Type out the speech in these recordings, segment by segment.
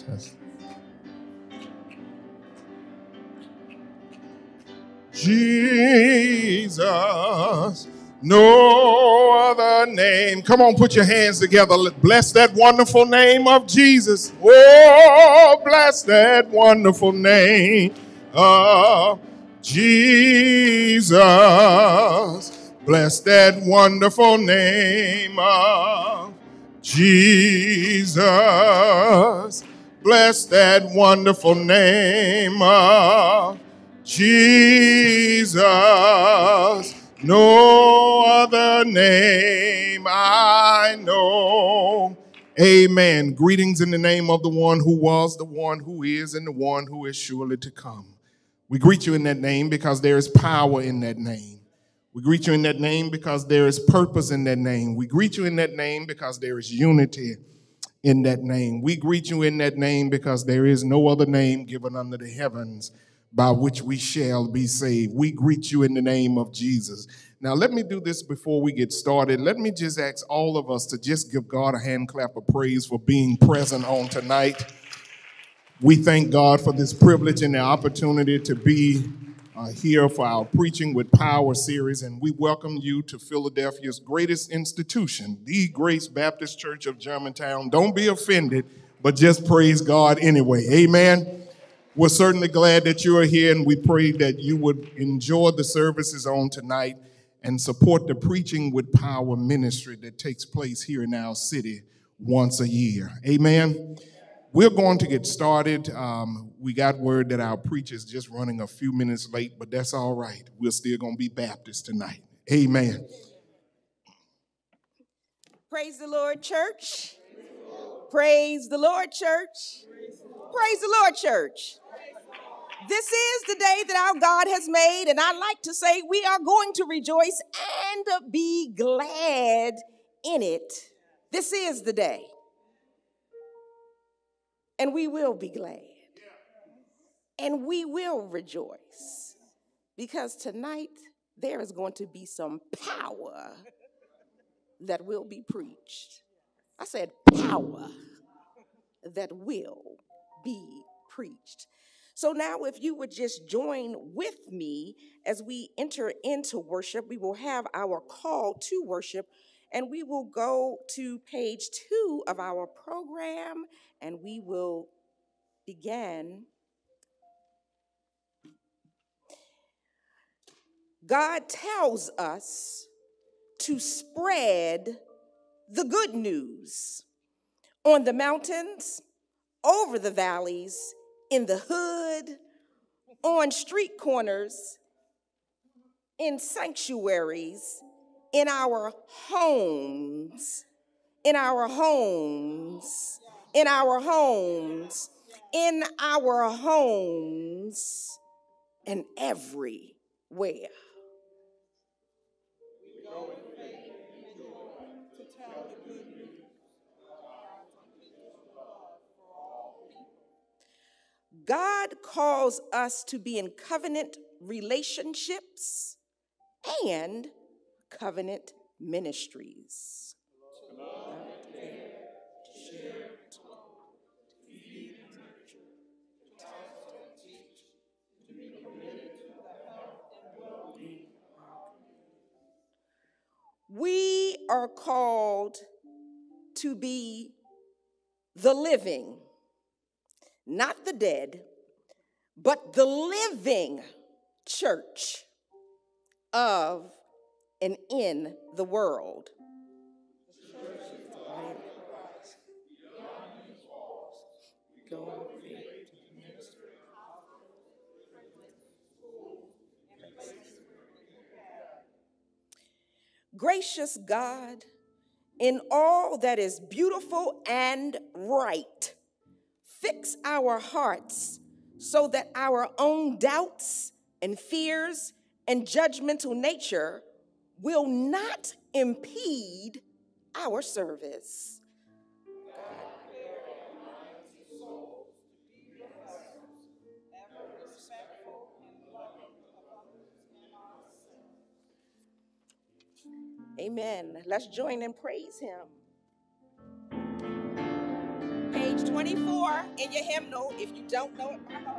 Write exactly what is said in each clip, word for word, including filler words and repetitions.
Test. Jesus, no other name. Come on, put your hands together. Bless that wonderful name of Jesus. Oh, bless that wonderful name of Jesus. Bless that wonderful name of Jesus. Bless that wonderful name of Jesus. No other name I know. Amen. Greetings in the name of the one who was, the one who is, and the one who is surely to come. We greet you in that name because there is power in that name. We greet you in that name because there is purpose in that name. We greet you in that name because there is unity in that name. We greet you in that name because there is no other name given under the heavens by which we shall be saved. We greet you in the name of Jesus. Now, let me do this before we get started. Let me just ask all of us to just give God a hand clap of praise for being present on tonight. We thank God for this privilege and the opportunity to be uh, here for our Preaching with Power series, and we welcome you to Philadelphia's greatest institution, the Grace Baptist Church of Germantown. Don't be offended, but just praise God anyway. Amen. We're certainly glad that you are here, and we pray that you would enjoy the services on tonight and support the Preaching with Power ministry that takes place here in our city once a year. Amen. We're going to get started. Um, we got word that our preacher is just running a few minutes late, but that's all right. We're still going to be Baptist tonight. Amen. Praise the Lord, church. Praise the Lord, church. Praise the Lord, church. This is the day that our God has made, and I like to say we are going to rejoice and be glad in it. This is the day. And we will be glad. And we will rejoice. Because tonight there is going to be some power that will be preached. I said power that will be preached. So now if you would just join with me as we enter into worship, we will have our call to worship, and we will go to page two of our program, and we will begin. God tells us to spread the good news on the mountains, over the valleys, in the hood, on street corners, in sanctuaries, in our homes, in our homes, in our homes, in our homes, and everywhere. God calls us to be in covenant relationships and covenant ministries. We are called to be the living, not the dead, but the living church of and in the world. Gracious God, in all that is beautiful and right, fix our hearts so that our own doubts and fears and judgmental nature will not impede our service. Amen. Let's join and praise him. Page twenty-four in your hymnal if you don't know it by heart.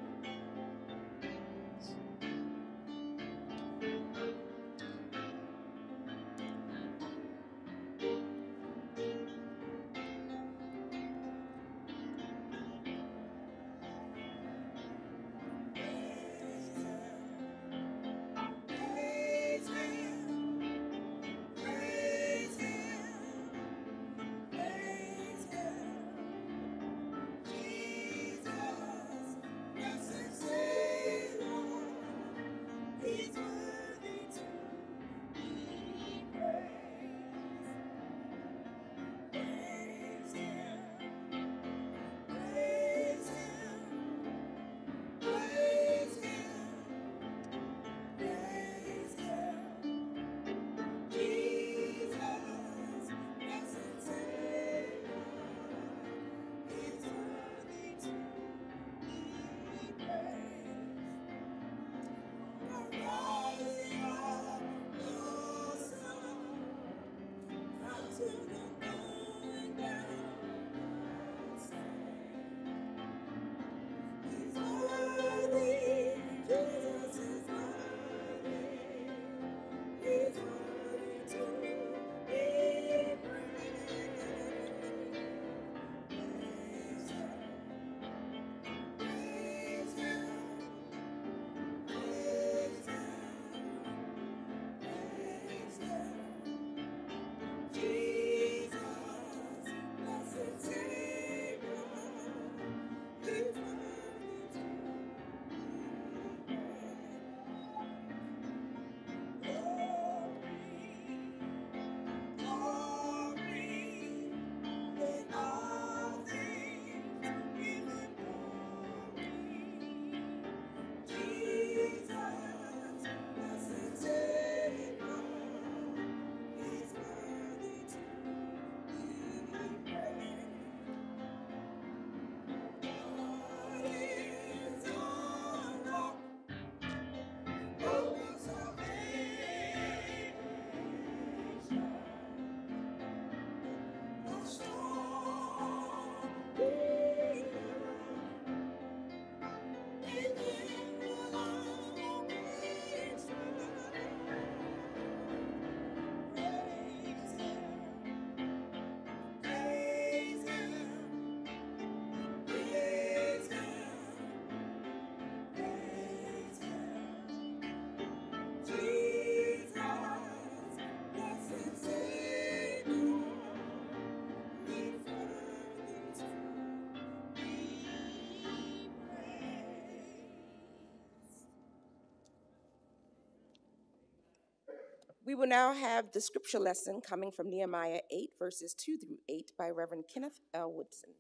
We will now have the scripture lesson coming from Nehemiah eight, verses two through eight by Reverend Kenneth L. Woodson.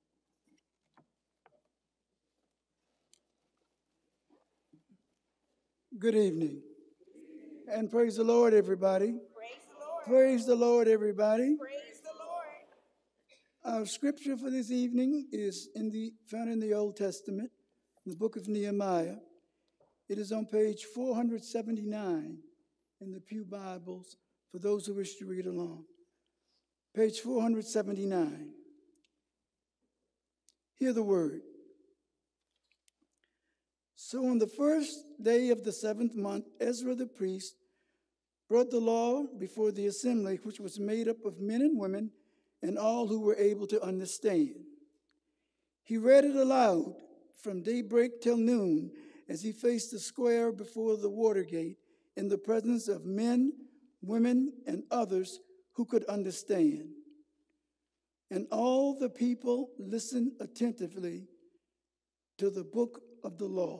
Good evening. And praise the Lord, everybody. Praise the Lord. Praise the Lord, everybody. Praise the Lord. Our scripture for this evening is in the found in the Old Testament, in the book of Nehemiah. It is on page four seventy-nine in the Pew Bibles for those who wish to read along. Page four seventy-nine. Hear the word. So on the first day of the seventh month, Ezra the priest brought the law before the assembly, which was made up of men and women and all who were able to understand. He read it aloud from daybreak till noon as he faced the square before the water gate in the presence of men, women, and others who could understand. And all the people listened attentively to the book of the law.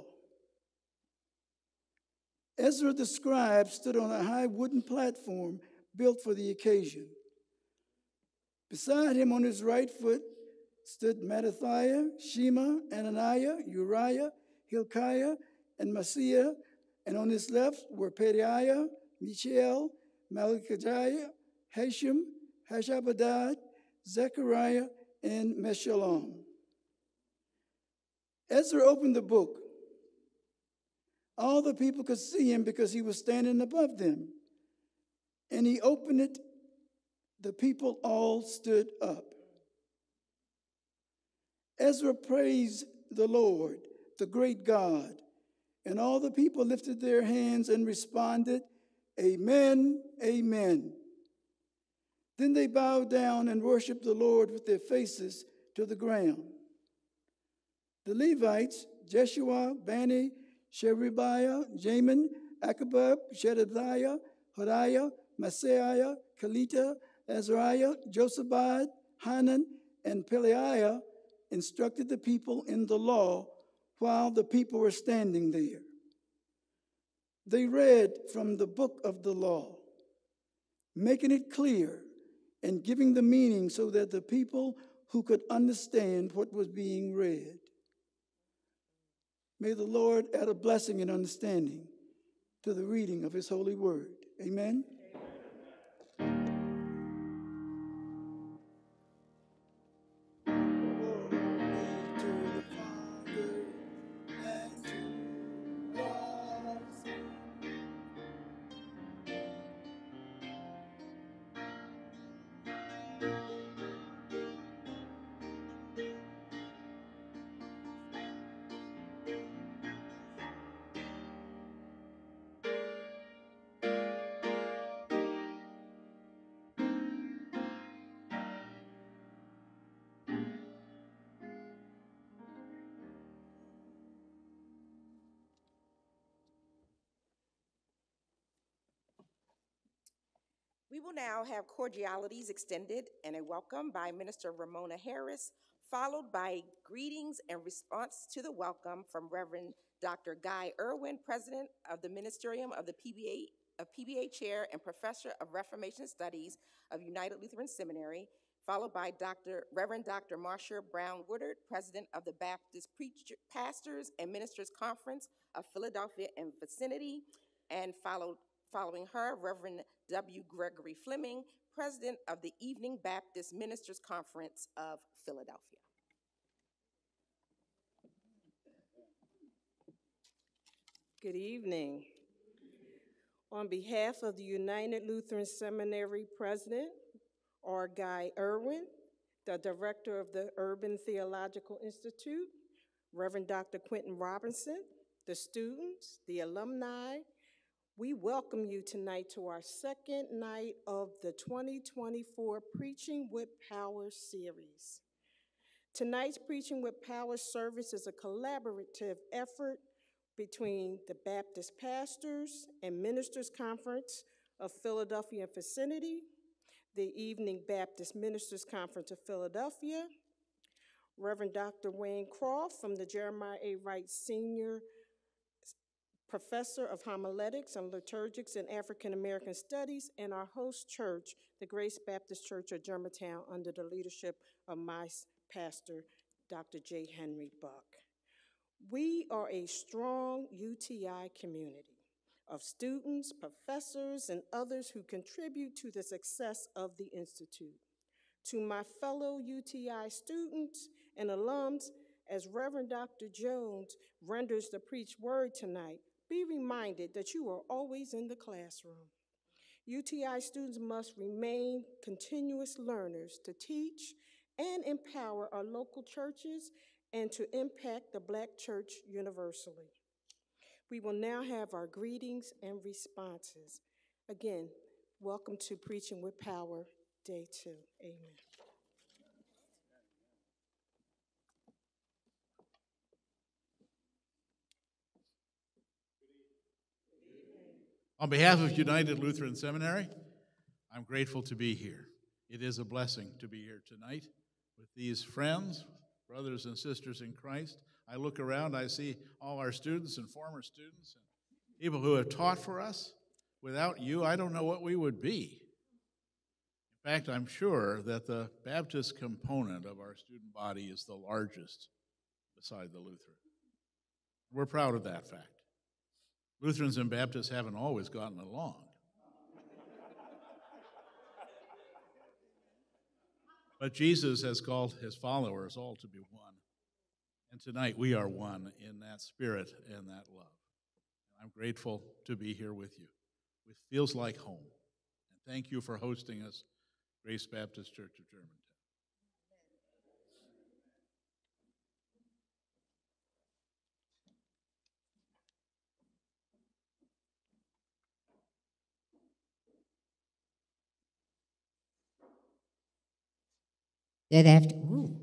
Ezra the scribe stood on a high wooden platform built for the occasion. Beside him on his right foot stood Mattathiah, Shema, Ananiah, Uriah, Hilkiah, and Maaseiah, and on his left were Pedaiah, Mishael, Malchijah, Hashem, Hashabadad, Zechariah, and Meshullam. Ezra opened the book. All the people could see him because he was standing above them. And he opened it. The people all stood up. Ezra praised the Lord, the great God, and all the people lifted their hands and responded, Amen, amen. Then they bowed down and worshiped the Lord with their faces to the ground. The Levites, Jeshua, Bani, Sherebiah, Jamin, Akabab, Shedadiah, Hodiah, Maaseiah, Kelita, Azariah, Josabad, Hanan, and Pelaiah instructed the people in the law while the people were standing there. They read from the book of the law, making it clear and giving the meaning so that the people who could understand what was being read. May the Lord add a blessing and understanding to the reading of his holy word. Amen. We will now have cordialities extended and a welcome by Minister Ramona Harris, followed by greetings and response to the welcome from Reverend Doctor Guy Irwin, President of the Ministerium of the P B A, a P B A Chair and Professor of Reformation Studies of United Lutheran Seminary, followed by Doctor Reverend Doctor Marsha Brown Woodard, President of the Baptist Preacher, Pastors and Ministers Conference of Philadelphia and vicinity, and followed Following her, Reverend W. Gregory Fleming, President of the Evening Baptist Ministers Conference of Philadelphia. Good evening. On behalf of the United Lutheran Seminary President, R. Guy Irwin, the Director of the Urban Theological Institute, Reverend Doctor Quentin Robinson, the students, the alumni, we welcome you tonight to our second night of the twenty twenty-four Preaching with Power series. Tonight's Preaching with Power service is a collaborative effort between the Baptist Pastors and Ministers Conference of Philadelphia and vicinity, the Evening Baptist Ministers Conference of Philadelphia, Reverend Doctor Wayne Croft from the Jeremiah A. Wright Senior Professor of Homiletics and Liturgics and African American Studies, and our host church, the Grace Baptist Church of Germantown, under the leadership of my pastor, Doctor J. Henry Buck. We are a strong U T I community of students, professors, and others who contribute to the success of the Institute. To my fellow U T I students and alums, as Reverend Doctor Jones renders the preached word tonight, be reminded that you are always in the classroom. U T I students must remain continuous learners to teach and empower our local churches and to impact the Black church universally. We will now have our greetings and responses. Again, welcome to Preaching with Power, Day two. Amen. On behalf of United Lutheran Seminary, I'm grateful to be here. It is a blessing to be here tonight with these friends, brothers and sisters in Christ. I look around, I see all our students and former students and people who have taught for us. Without you, I don't know what we would be. In fact, I'm sure that the Baptist component of our student body is the largest beside the Lutheran. We're proud of that fact. Lutherans and Baptists haven't always gotten along. But Jesus has called his followers all to be one. And tonight we are one in that spirit and that love. And I'm grateful to be here with you. It feels like home. And thank you for hosting us, Grace Baptist Church of Germantown. Good after, ooh.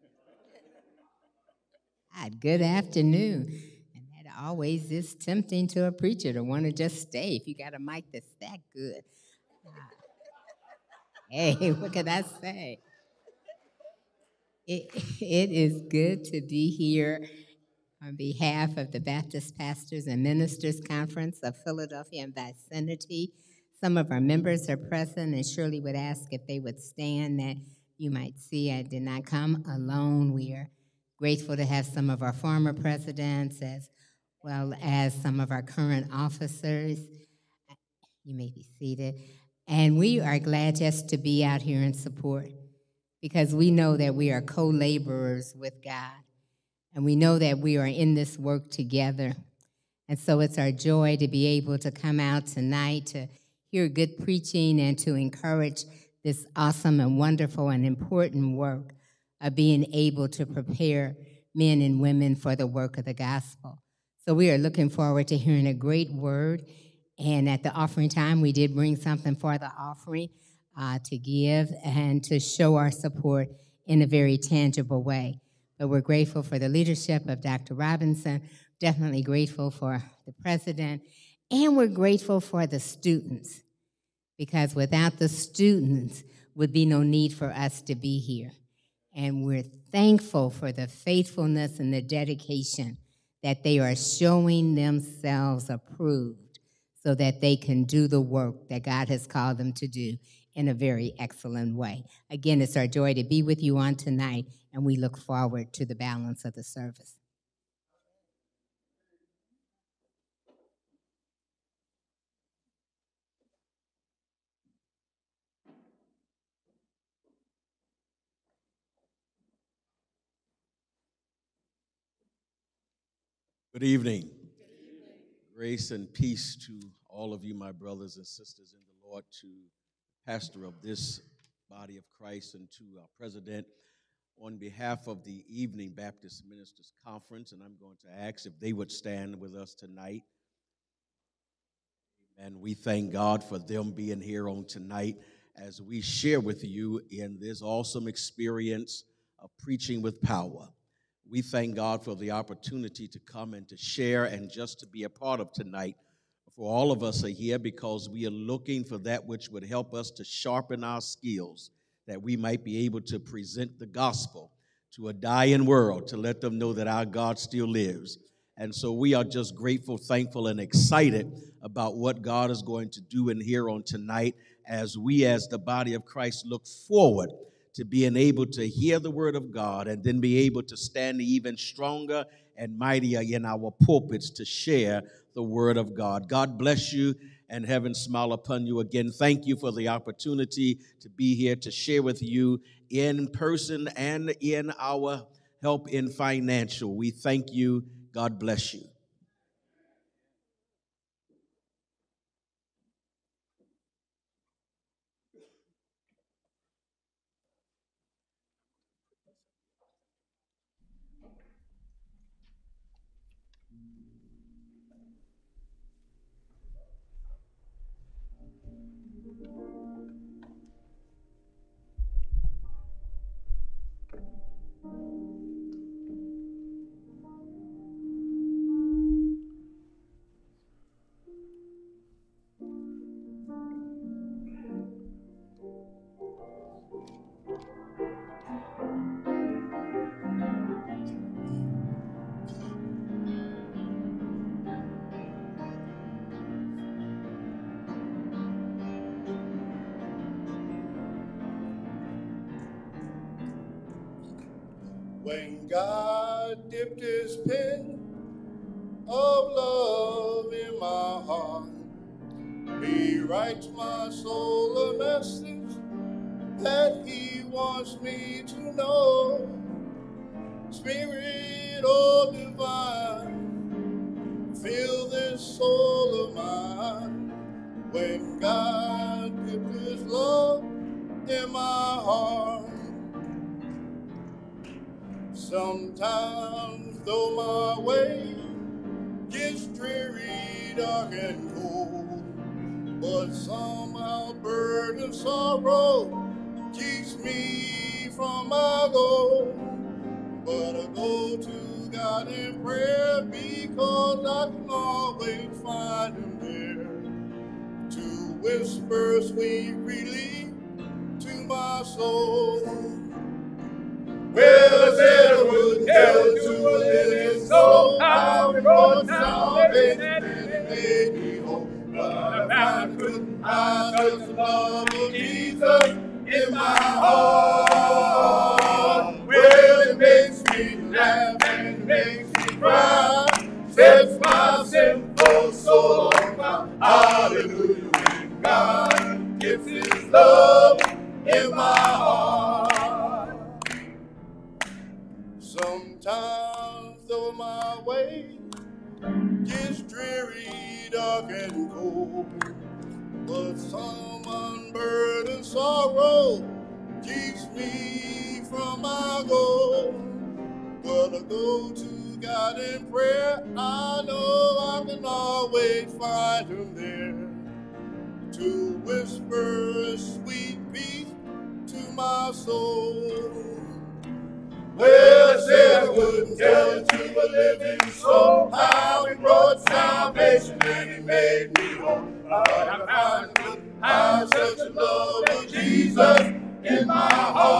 God, good afternoon. And that always is tempting to a preacher to want to just stay if you got a mic that's that good. Ah, hey, what can I say? It, it is good to be here on behalf of the Baptist Pastors and Ministers Conference of Philadelphia and vicinity. Some of our members are present, and Shirley would ask if they would stand, that you might see I did not come alone. We are grateful to have some of our former presidents as well as some of our current officers. You may be seated. And we are glad just to be out here in support, because we know that we are co-laborers with God. And we know that we are in this work together. And so it's our joy to be able to come out tonight to hear good preaching and to encourage this awesome and wonderful and important work of being able to prepare men and women for the work of the gospel. So we are looking forward to hearing a great word. And at the offering time, we did bring something for the offering uh, to give and to show our support in a very tangible way. But we're grateful for the leadership of Doctor Robinson, definitely grateful for the president, and we're grateful for the students, because without the students would be no need for us to be here. And we're thankful for the faithfulness and the dedication that they are showing themselves approved so that they can do the work that God has called them to do in a very excellent way. Again, it's our joy to be with you on tonight, and we look forward to the balance of the service. Good evening. Grace and peace to all of you, my brothers and sisters in the Lord, to pastor of this body of Christ, and to our president. On behalf of the Evening Baptist Ministers Conference, and I'm going to ask if they would stand with us tonight. And we thank God for them being here on tonight as we share with you in this awesome experience of preaching with power. We thank God for the opportunity to come and to share and just to be a part of tonight. For all of us are here because we are looking for that which would help us to sharpen our skills, that we might be able to present the gospel to a dying world, to let them know that our God still lives. And so we are just grateful, thankful, and excited about what God is going to do in here on tonight, as we as the body of Christ look forward to being able to hear the word of God and then be able to stand even stronger and mightier in our pulpits to share the word of God. God bless you, and heaven smile upon you again. Thank you for the opportunity to be here to share with you in person and in our help in financial. We thank you. God bless you. When God dipped his pen of love in my heart, he writes my soul a message that he wants me to know. Spirit, oh divine, fill this soul of mine. When God dipped his love in my heart, sometimes though my way gets dreary, dark and cold, but somehow burden sorrow keeps me from my goal. But I go to God in prayer because I can always find him there to whisper sweet relief to my soul. Well, I said I wouldn't tell it to a living soul how he brought salvation and he made me whole. But I found I couldn't hide such the love of Jesus in my heart. Well, it makes me laugh and it makes me cry, sets my sinful soul on fire. Hallelujah, when God gives his love in my heart. Sometimes though my way gets dreary, dark and cold, but some unburdened sorrow keeps me from my goal. But I go to God in prayer, I know I can always find him there to whisper a sweet peace to my soul. Well, I said I wouldn't tell it to a living soul how he brought salvation and he made me whole. But I found I couldn't hide such a love of Jesus in my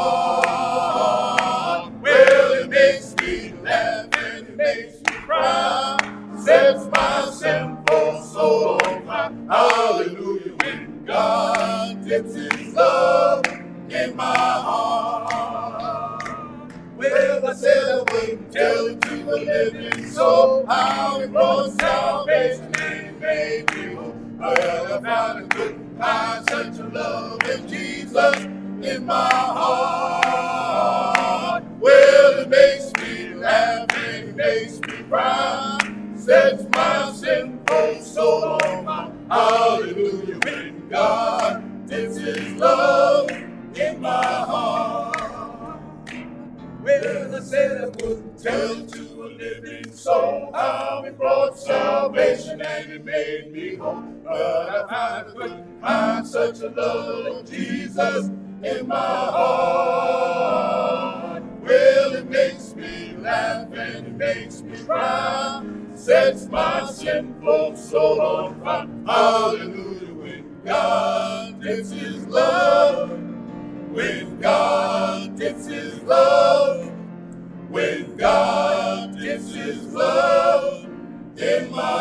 heart. Well, it makes me laugh and it makes me cry, sets my sinful soul on fire. Hallelujah, when God dips his love in my heart. Well, I said I wouldn't tell it to a living soul how he brought salvation and he made me whole. Well, I found I couldn't find such a love in Jesus in my heart. Well, it makes me laugh and it makes me cry, sets my sinful soul on fire. Hallelujah, when God dips his love in my heart. Well, I said I wouldn't tell it to a living soul how he brought salvation and he made me whole. But I found I couldn't find such a love of Jesus in my heart. Well, it makes me laugh and it makes me cry, sets my sinful soul on fire. Hallelujah, when God dips his love, when God dips his love, when God dips his love in my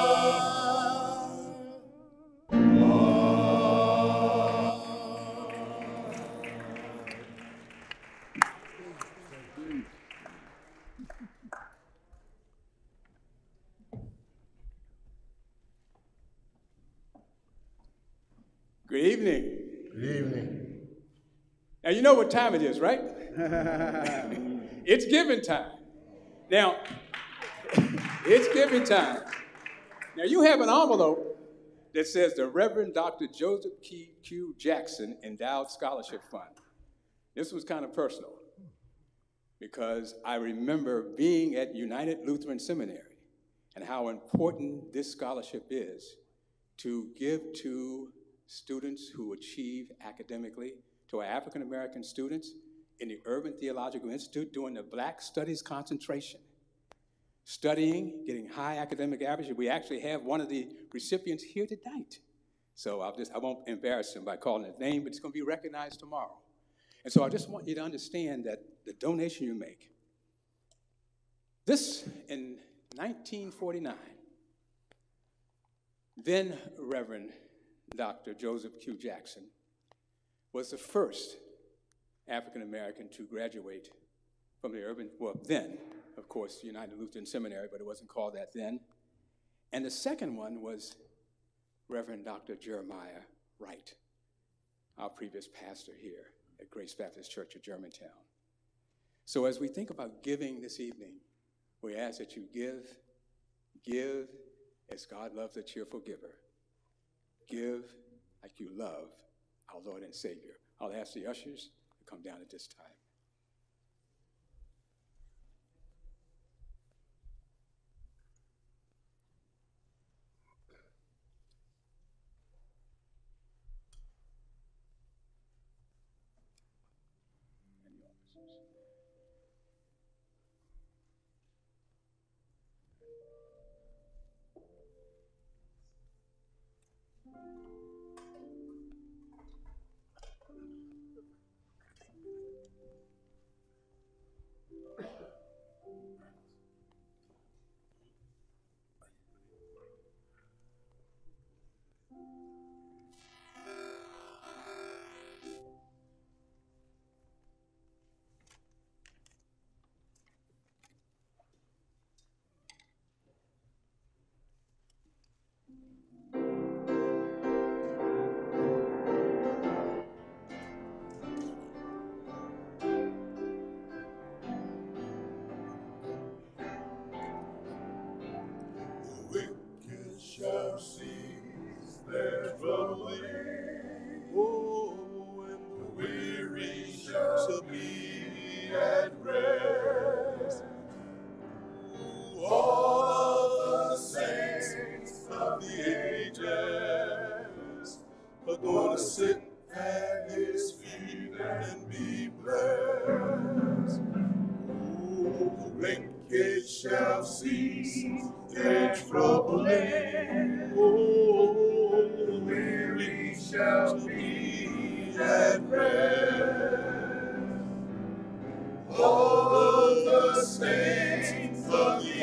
heart. Good evening. Good evening. Now, you know what time it is, right? It's giving time. Now, it's giving time. Now, you have an envelope that says the Reverend Doctor Joseph Q. Jackson Endowed Scholarship Fund. This was kind of personal because I remember being at United Lutheran Seminary and how important this scholarship is to give to students who achieve academically, to our African American students in the Urban Theological Institute doing the Black Studies concentration, studying, getting high academic averages. We actually have one of the recipients here tonight. So I'll just, I won't embarrass him by calling his name, but it's going to be recognized tomorrow. And so I just want you to understand that the donation you make, this in nineteen forty-nine, then Reverend Doctor Joseph Q. Jackson was the first African American to graduate from the urban, well, then, of course, United Lutheran Seminary, but it wasn't called that then. And the second one was Reverend Doctor Jeremiah Wright, our previous pastor here at Grace Baptist Church of Germantown. So as we think about giving this evening, we ask that you give, give as God loves a cheerful giver. Give like you love our Lord and Savior. I'll ask the ushers to come down at this time. shall be at rest. All of the saints of the ages are gonna sit at his feet and be blessed. Oh, the wicked shall cease their troubling. Oh, the weary shall be at rest. All of the saints of the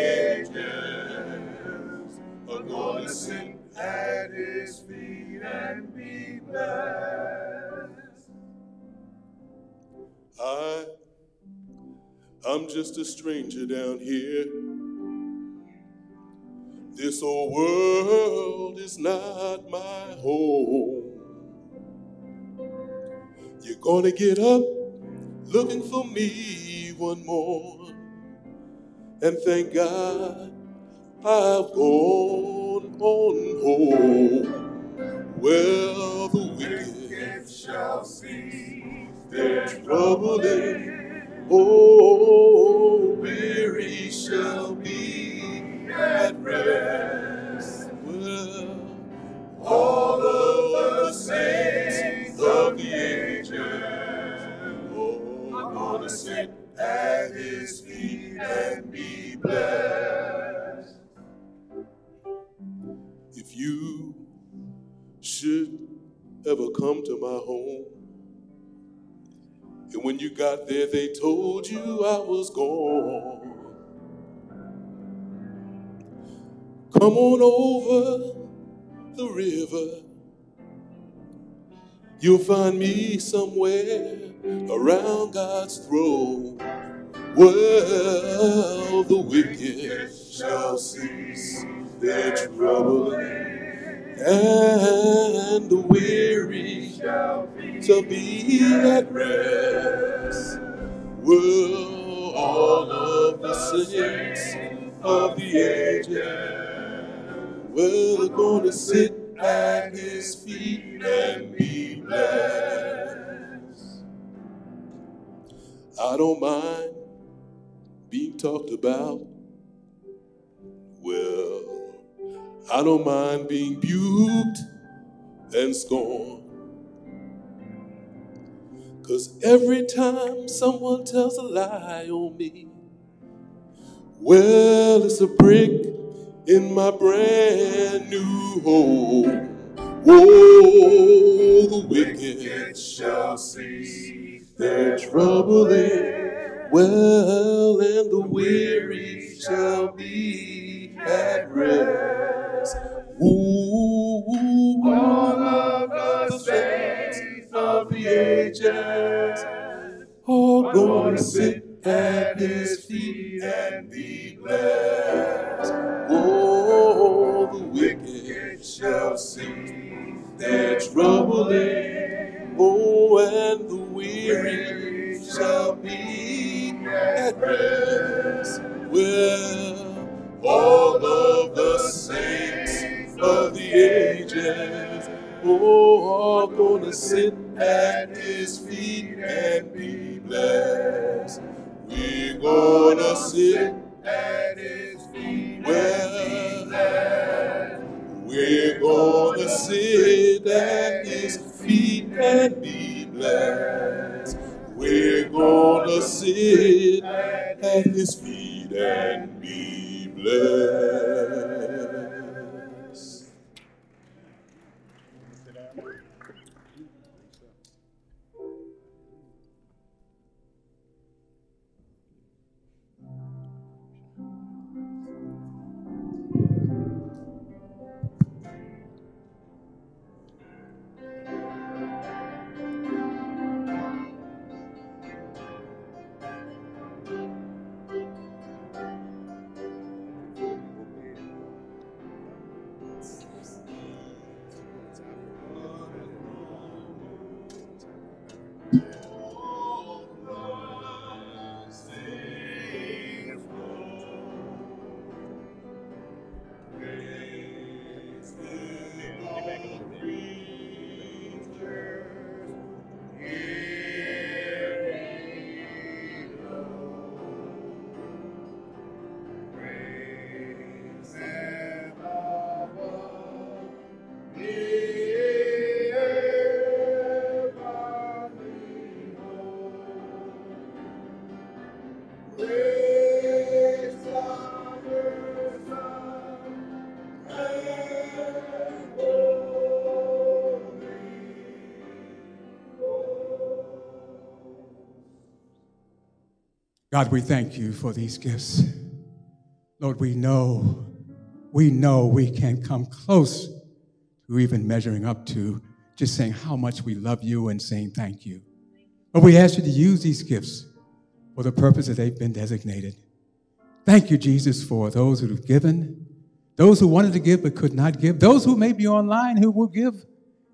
ages are gonna sit at his feet and be blessed. I, I'm just a stranger down here. This old world is not my home. You're gonna get up looking for me one more, and thank God I've gone on home. Well, the wicked shall cease their troubling. Oh, weary shall be at rest. Well, all of the saints of the ages, oh, I'm gonna sit at his feet and be blessed. If you should ever come to my home, and when you got there they told you I was gone, come on over the river. You'll find me somewhere around God's throne. Well, the wicked shall cease their troubling, and the weary shall be at rest. Well, all of the saints of the ages, well, they're gonna sit at his feet and be blessed. I don't mind being talked about. Well, I don't mind being buked and scorned. 'Cause every time someone tells a lie on me, well, it's a brick in my brand new home. Oh, the wicked shall cease their troubling. Well, and the weary shall be at rest. Ooh, all of the saints of the ages are gonna sit at his feet and be blessed. Oh, the wicked shall cease their troubling. Oh, and the weary shall be at rest. Well, all of the saints of the ages, oh, are gonna sit at his feet and be blessed. We're gonna sit at his feet. Well, we're gonna sit at his feet and be blessed. We're gonna sit at his feet and be blessed. Praise Father, Son, and Holy Ghost. God, we thank you for these gifts. Lord, we know, we know we can't come close to even measuring up to just saying how much we love you and saying thank you. But we ask you to use these gifts for the purpose that they've been designated. Thank you, Jesus, for those who have given, those who wanted to give but could not give, those who may be online who will give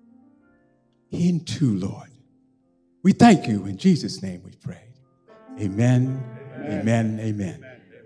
into, Lord. We thank you. In Jesus' name we pray. Amen, amen, amen. amen.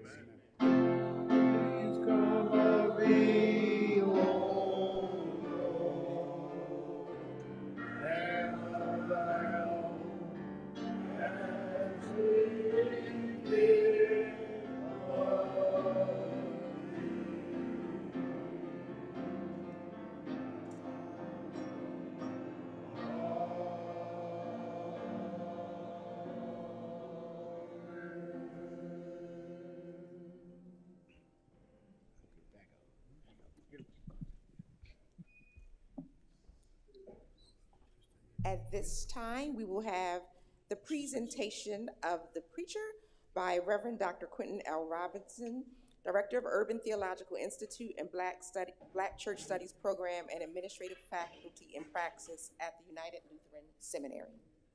At this time, we will have the presentation of the preacher by Reverend Doctor Quentin L. Robinson, Director of Urban Theological Institute and Black, Study, Black Church Studies Program and Administrative Faculty in Praxis at the United Lutheran Seminary.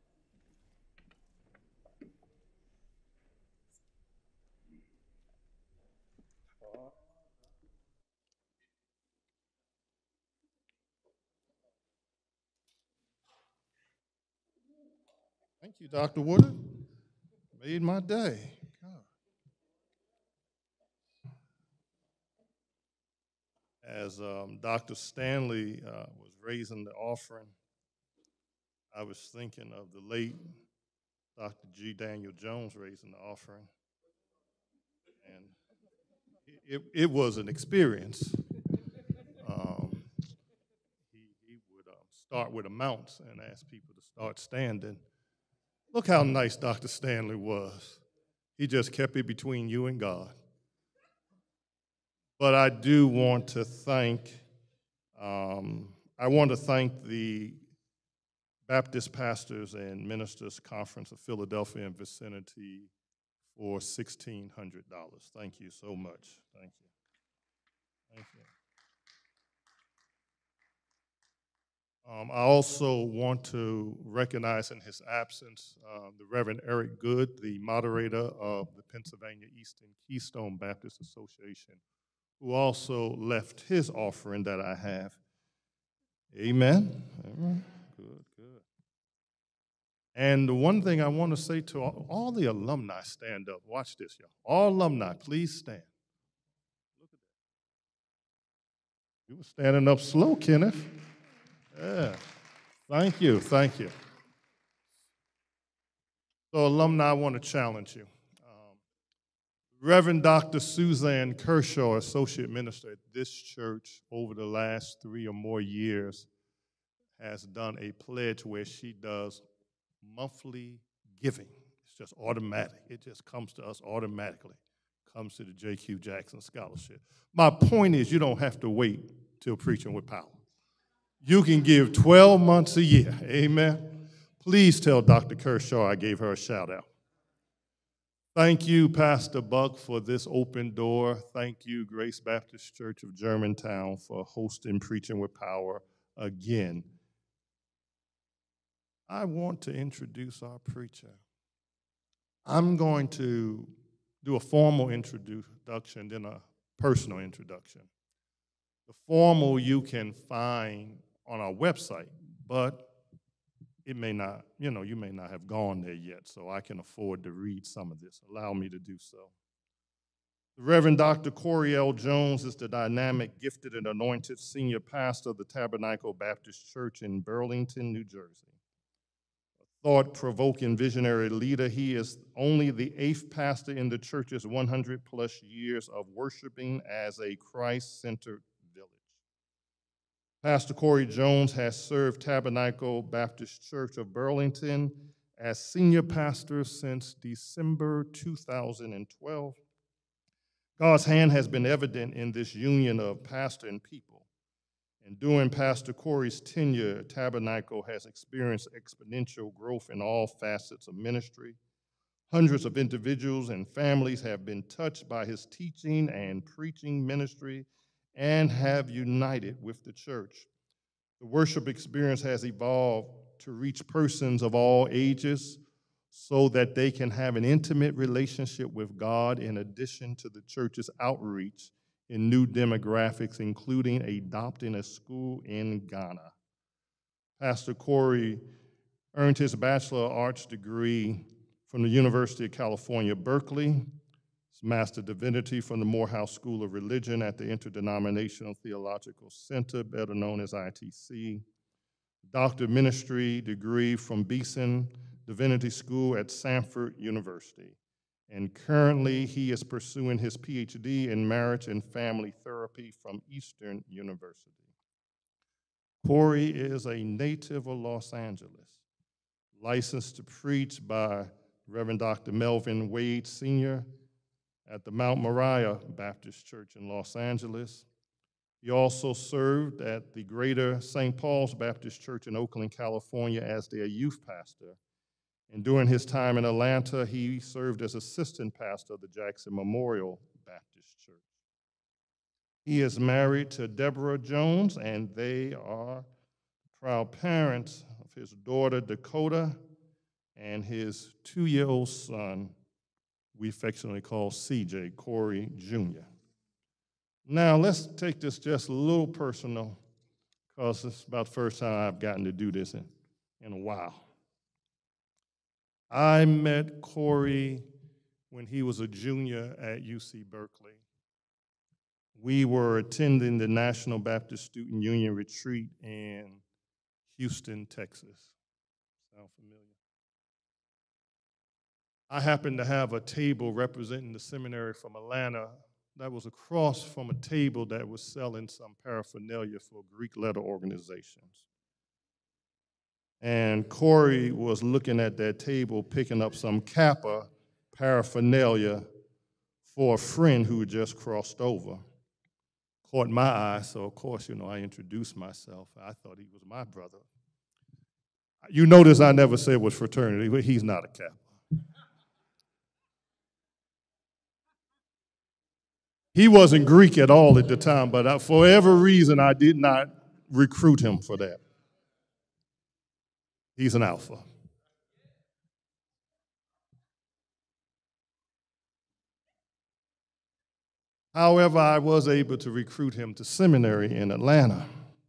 Thank you, Doctor Woodard. Made my day. God. As um, Doctor Stanley uh, was raising the offering, I was thinking of the late Doctor G. Daniel Jones raising the offering. And it, it was an experience. Um, he, he would uh, start with amounts and ask people to start standing. Look how nice Doctor Stanley was. He just kept it between you and God. But I do want to thank, um, I want to thank the Baptist Pastors and Ministers Conference of Philadelphia and vicinity for sixteen hundred dollars. Thank you so much. Thank you. Thank you. Um, I also want to recognize in his absence uh, the Reverend Eric Good, the moderator of the Pennsylvania Eastern Keystone Baptist Association, who also left his offering that I have. Amen. Amen. Good, good. And the one thing I want to say to all, all the alumni, stand up. Watch this, y'all. All alumni, please stand. Look at that. You were standing up slow, Kenneth. Yeah. Thank you, thank you. So, alumni, I want to challenge you. Um, Reverend Doctor Suzanne Kershaw, Associate Minister at this church over the last three or more years, has done a pledge where she does monthly giving. It's just automatic. It just comes to us automatically. Comes to the J Q Jackson Scholarship. My point is you don't have to wait till Preaching with Power. You can give twelve months a year. Amen. Please tell Doctor Kershaw I gave her a shout out. Thank you, Pastor Buck, for this open door. Thank you, Grace Baptist Church of Germantown, for hosting Preaching with Power again. I want to introduce our preacher. I'm going to do a formal introduction, then a personal introduction. The formal you can find on our website, but it may not, you know, you may not have gone there yet, so I can afford to read some of this. Allow me to do so. The Reverend Doctor Cory L. Jones is the dynamic, gifted, and anointed senior pastor of the Tabernacle Baptist Church in Burlington, New Jersey. Thought-provoking visionary leader, he is only the eighth pastor in the church's one hundred plus years of worshiping as a Christ-centered village. Pastor Cory Jones has served Tabernacle Baptist Church of Burlington as senior pastor since December two thousand twelve. God's hand has been evident in this union of pastor and people. And during Pastor Cory's tenure, Tabernacle has experienced exponential growth in all facets of ministry. Hundreds of individuals and families have been touched by his teaching and preaching ministry and have united with the church. The worship experience has evolved to reach persons of all ages so that they can have an intimate relationship with God in addition to the church's outreach in new demographics, including adopting a school in Ghana. Pastor Cory earned his Bachelor of Arts degree from the University of California, Berkeley, his Master of Divinity from the Morehouse School of Religion at the Interdenominational Theological Center, better known as I T C, Doctor of Ministry degree from Beeson Divinity School at Samford University. And currently, he is pursuing his P H D in marriage and family therapy from Eastern University. Cory is a native of Los Angeles, licensed to preach by Reverend Doctor Melvin Wade, Senior at the Mount Moriah Baptist Church in Los Angeles. He also served at the Greater Saint Paul's Baptist Church in Oakland, California as their youth pastor. And during his time in Atlanta, he served as assistant pastor of the Jackson Memorial Baptist Church. He is married to Deborah Jones, and they are proud parents of his daughter, Dakota, and his two-year-old son, we affectionately call C J, Cory Junior Now, let's take this just a little personal, because it's about the first time I've gotten to do this in, in a while. I met Cory when he was a junior at U C Berkeley. We were attending the National Baptist Student Union retreat in Houston, Texas. Sound familiar? I happened to have a table representing the seminary from Atlanta that was across from a table that was selling some paraphernalia for Greek letter organizations. And Cory was looking at that table, picking up some Kappa paraphernalia for a friend who had just crossed over. Caught my eye, so of course, you know, I introduced myself. I thought he was my brother. You notice I never said it was fraternity, but he's not a Kappa. He wasn't Greek at all at the time, but I, for whatever reason, I did not recruit him for that. He's an Alpha. However, I was able to recruit him to seminary in Atlanta.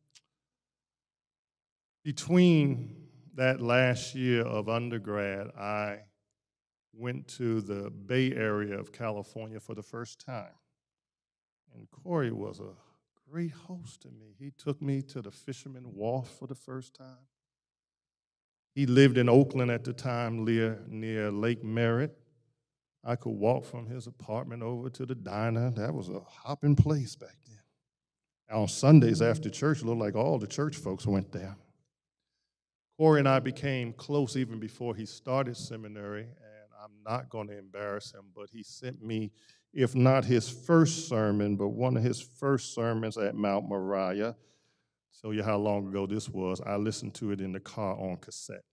Between that last year of undergrad, I went to the Bay Area of California for the first time. And Cory was a great host to me. He took me to the Fisherman Wharf for the first time. He lived in Oakland at the time, near, near Lake Merritt. I could walk from his apartment over to the diner. That was a hopping place back then. On Sundays after church, it looked like all the church folks went there. Cory and I became close even before he started seminary, and I'm not going to embarrass him, but he sent me, if not his first sermon, but one of his first sermons at Mount Moriah. Show you how long ago this was. I listened to it in the car on cassette.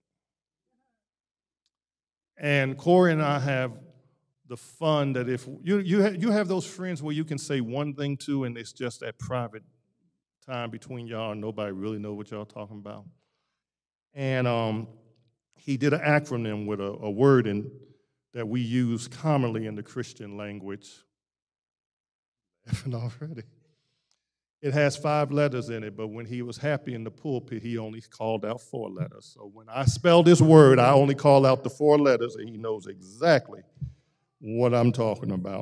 And Cory and I have the fun that if you you have, you have those friends where you can say one thing to, and it's just that private time between y'all, and nobody really know what y'all talking about. And um, he did an acronym with a, a word in, that we use commonly in the Christian language. Already. It has five letters in it, but when he was happy in the pulpit, he only called out four letters. So when I spell this word, I only call out the four letters, and he knows exactly what I'm talking about.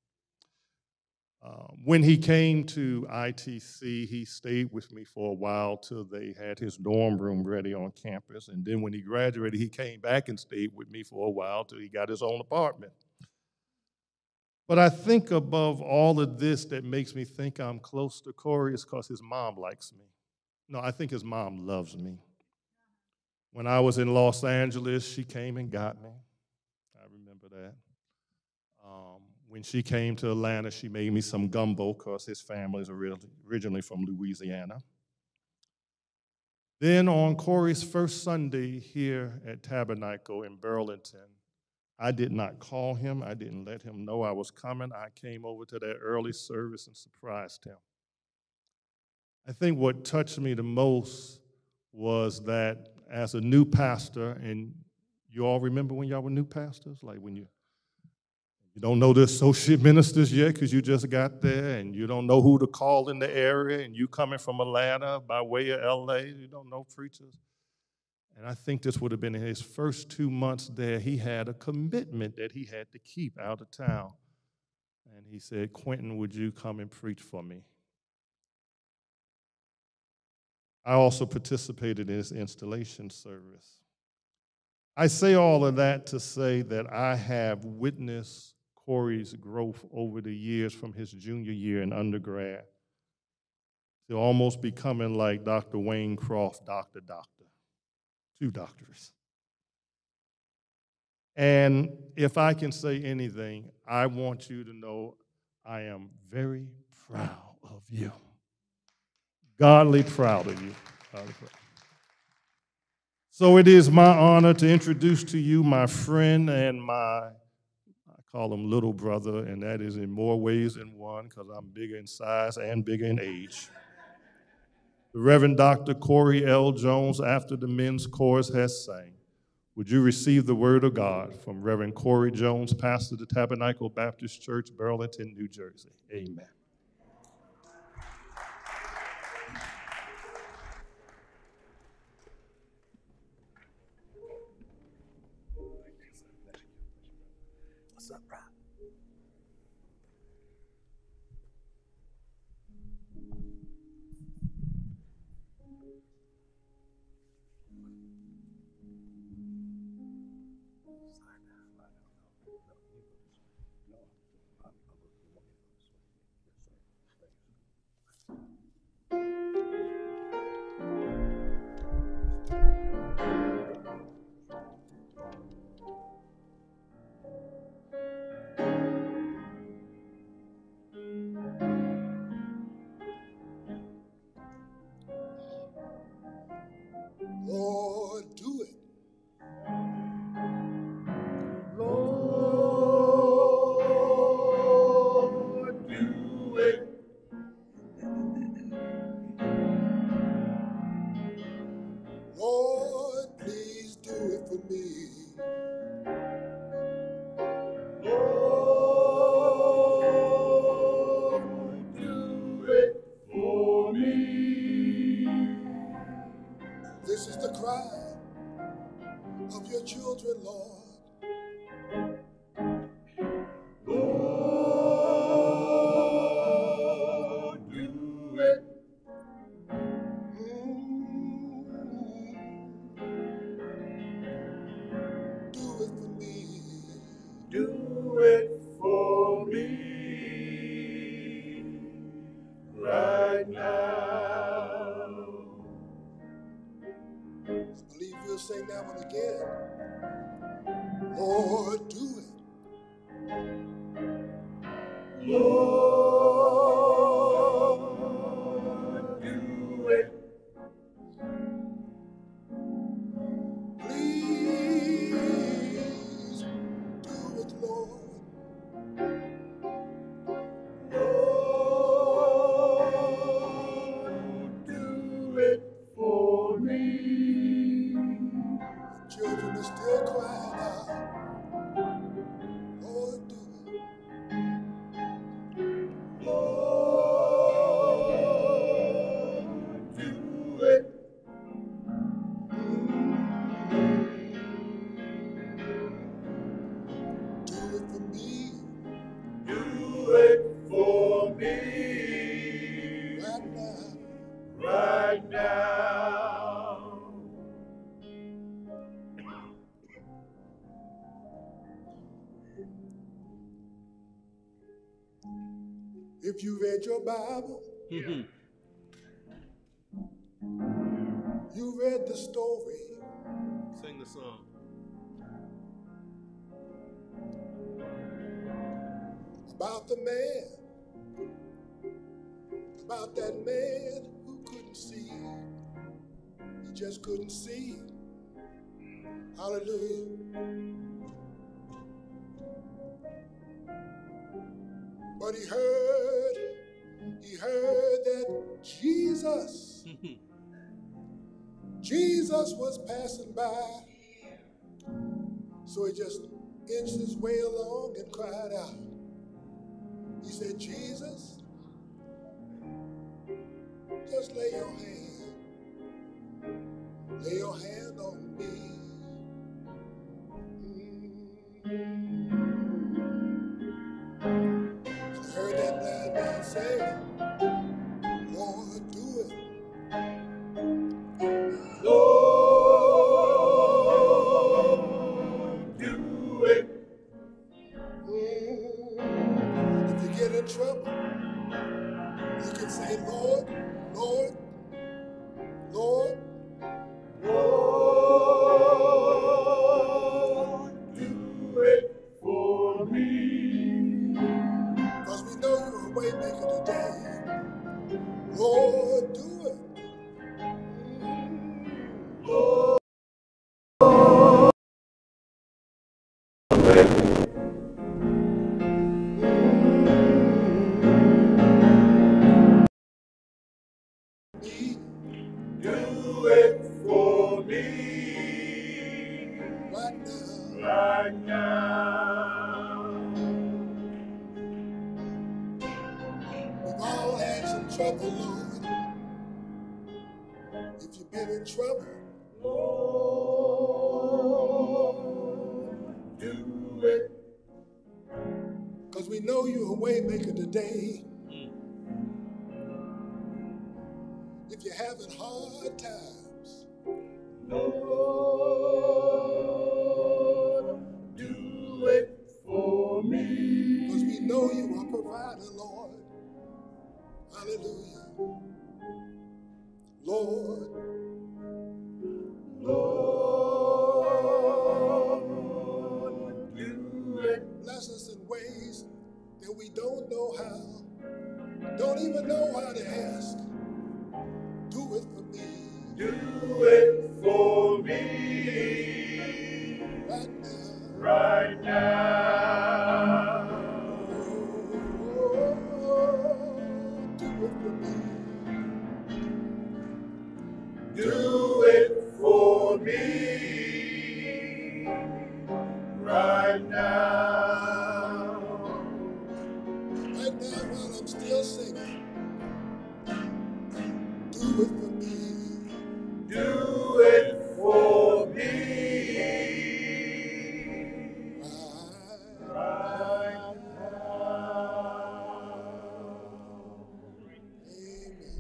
Uh, when he came to I T C, he stayed with me for a while till they had his dorm room ready on campus. And then when he graduated, he came back and stayed with me for a while till he got his own apartment. But I think above all of this that makes me think I'm close to Cory is because his mom likes me. No, I think his mom loves me. When I was in Los Angeles, she came and got me. I remember that. Um, when she came to Atlanta, she made me some gumbo because his family is originally from Louisiana. Then on Cory's first Sunday here at Tabernacle in Burlington, I did not call him. I didn't let him know I was coming. I came over to that early service and surprised him. I think what touched me the most was that as a new pastor, and you all remember when y'all were new pastors? Like when you, you don't know the associate ministers yet because you just got there, and you don't know who to call in the area, and you coming from Atlanta by way of L A, you don't know preachers. And I think this would have been in his first two months there. He had a commitment that he had to keep out of town. And he said, Quentin, would you come and preach for me? I also participated in his installation service. I say all of that to say that I have witnessed Cory's growth over the years from his junior year in undergrad to almost becoming like Doctor Wayne Croft, Doctor Doctor, two doctors. And if I can say anything, I want you to know I am very proud of you. Godly proud of you. Godly proud. So it is my honor to introduce to you my friend and my, I call him little brother, and that is in more ways than one because I'm bigger in size and bigger in age. The Reverend Doctor Cory L. Jones, after the men's chorus has sang, would you receive the word of God from Reverend Cory Jones, pastor of the Tabernacle Baptist Church, Burlington, New Jersey. Amen. What's up, Rob? Lord, do it. Lord, do it. Lord, please do it for me. Lord, do it for me. This is the cry of your children, Lord. Lord, do it. Do it for me. Do it for me right now. I believe we'll sing that one again. Lord, do it. Lord, do it. Please do it, Lord. Lord, do it for me. Children are still crying out. Lord, do it. Lord, do it. Do it for me. Do it for me. Right now. Right now. If you read your Bible, you read the story Sing the song. About the man, about that man who couldn't see. He just couldn't see. Hallelujah. But he heard, he heard that Jesus, Jesus was passing by. So he just inched his way along and cried out. He said, Jesus, just lay your hand, lay your hand on me. Mm. And I heard that blind man say, Lord, do it. Lord, do it. Mm. If you get in trouble, you can say, Lord, Lord, Lord, Lord, do it for me. Because we know you're a way maker today. Lord, do it. Lord, do it for me. Right now. Right now. We've all had some trouble, Lord. If you've been in trouble, Lord, do it. Because we know you're a way maker today. If you're having hard times, Lord, do it for me. Because we know you are a provider, Lord. Hallelujah. Lord, Lord, do it. Bless us in ways that we don't know how, don't even know how to ask. Do it for me. Do it for me. Right now. Right now. Oh, do it for me. Do it for me. Right now. Right now while I'm still singing. Do it for me. Do it for me. Right, right now. Amen.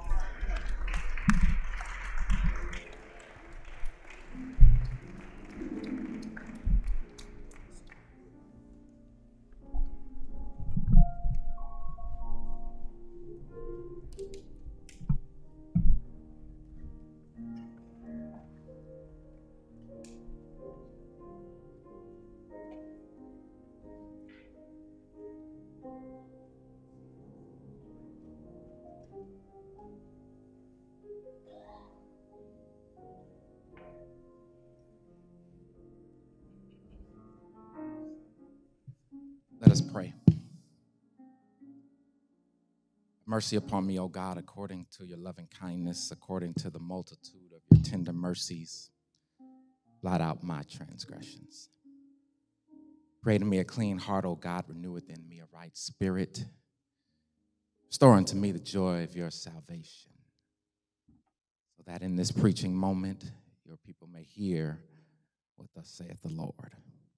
Let us pray. Mercy upon me, O God, according to your loving kindness, according to the multitude of your tender mercies. Blot out my transgressions. Create in me a clean heart, O God, renew within me a right spirit. Restore unto me the joy of your salvation, so that in this preaching moment, your people may hear what thus saith the Lord.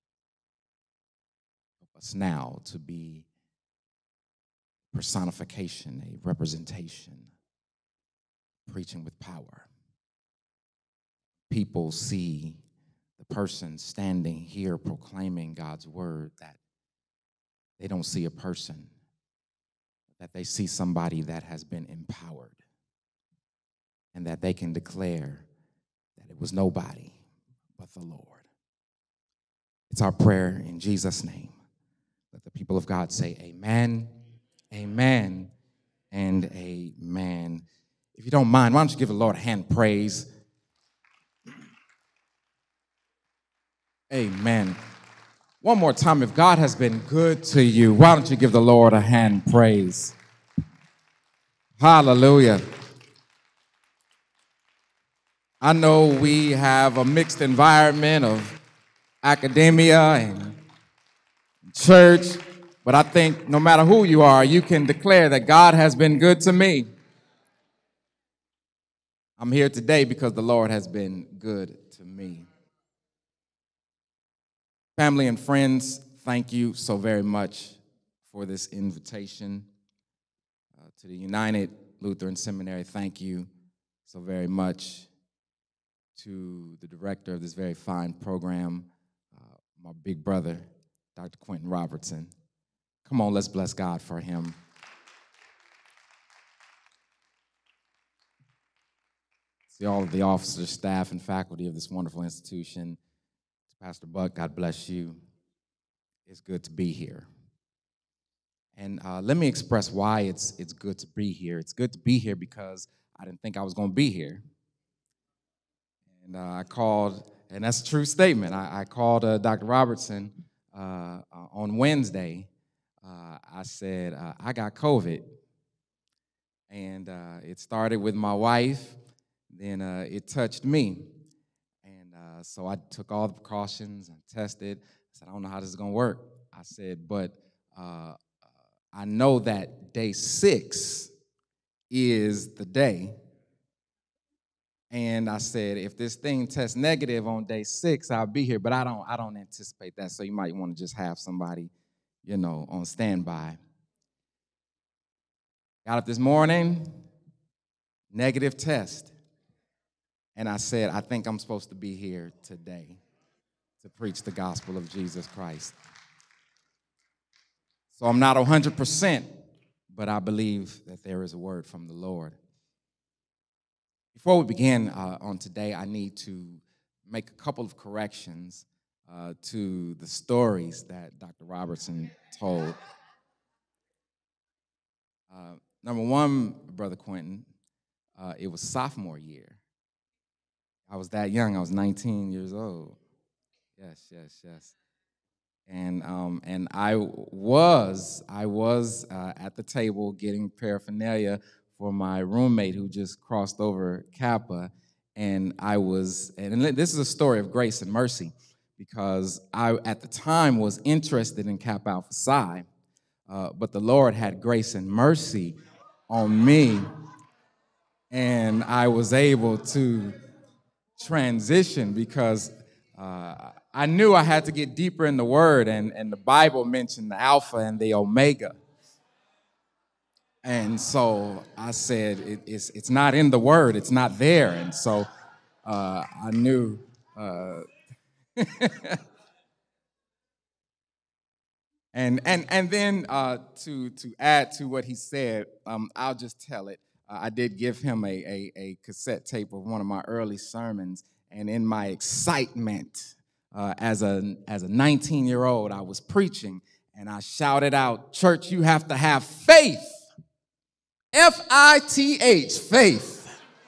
Help us now to be personification, a representation, preaching with power. People see the person standing here proclaiming God's word, that they don't see a person, that they see somebody that has been empowered, and that they can declare that it was nobody but the Lord. It's our prayer in Jesus' name. Let the people of God say amen, amen, and amen. If you don't mind, why don't you give the Lord a hand praise? Amen. One more time, if God has been good to you, why don't you give the Lord a hand praise? Hallelujah. I know we have a mixed environment of academia and church, but I think no matter who you are, you can declare that God has been good to me. I'm here today because the Lord has been good to me. Family and friends, thank you so very much for this invitation. Uh, to the United Lutheran Seminary, thank you so very much. To the director of this very fine program, uh, my big brother, Doctor Quentin Robertson. Come on, let's bless God for him. See all of the officers, staff, and faculty of this wonderful institution. Pastor Buck, God bless you. It's good to be here. And uh, let me express why it's, it's good to be here. It's good to be here because I didn't think I was going to be here. And uh, I called, and that's a true statement, I, I called uh, Doctor Robertson uh, uh, on Wednesday. Uh, I said, uh, I got COVID. And uh, it started with my wife, then uh, it touched me. And uh, so I took all the precautions and tested. I said, I don't know how this is going to work. I said, but uh, I know that day six is the day. And I said, if this thing tests negative on day six, I'll be here. But I don't, I don't anticipate that. So you might want to just have somebody, you know, on standby. Got up this morning, negative test. And I said, I think I'm supposed to be here today to preach the gospel of Jesus Christ. So I'm not one hundred percent, but I believe that there is a word from the Lord. Before we begin uh, on today, I need to make a couple of corrections uh, to the stories that Doctor Robertson told. Uh, number one, Brother Quentin, uh, it was sophomore year. I was that young. I was nineteen years old. Yes, yes, yes. And um, and I was I was uh, at the table getting paraphernalia for my roommate who just crossed over Kappa, and I was and this is a story of grace and mercy because I at the time was interested in Kappa Alpha Psi, uh, but the Lord had grace and mercy on me, and I was able to transition because uh, I knew I had to get deeper in the Word, and, and the Bible mentioned the Alpha and the Omega. And so I said, it, it's, it's not in the Word, it's not there. And so uh, I knew. Uh, and, and, and then uh, to, to add to what he said, um, I'll just tell it. Uh, I did give him a, a, a cassette tape of one of my early sermons, and in my excitement, Uh, as a as a nineteen-year-old, I was preaching, and I shouted out, "Church, you have to have faith. F I T H, faith."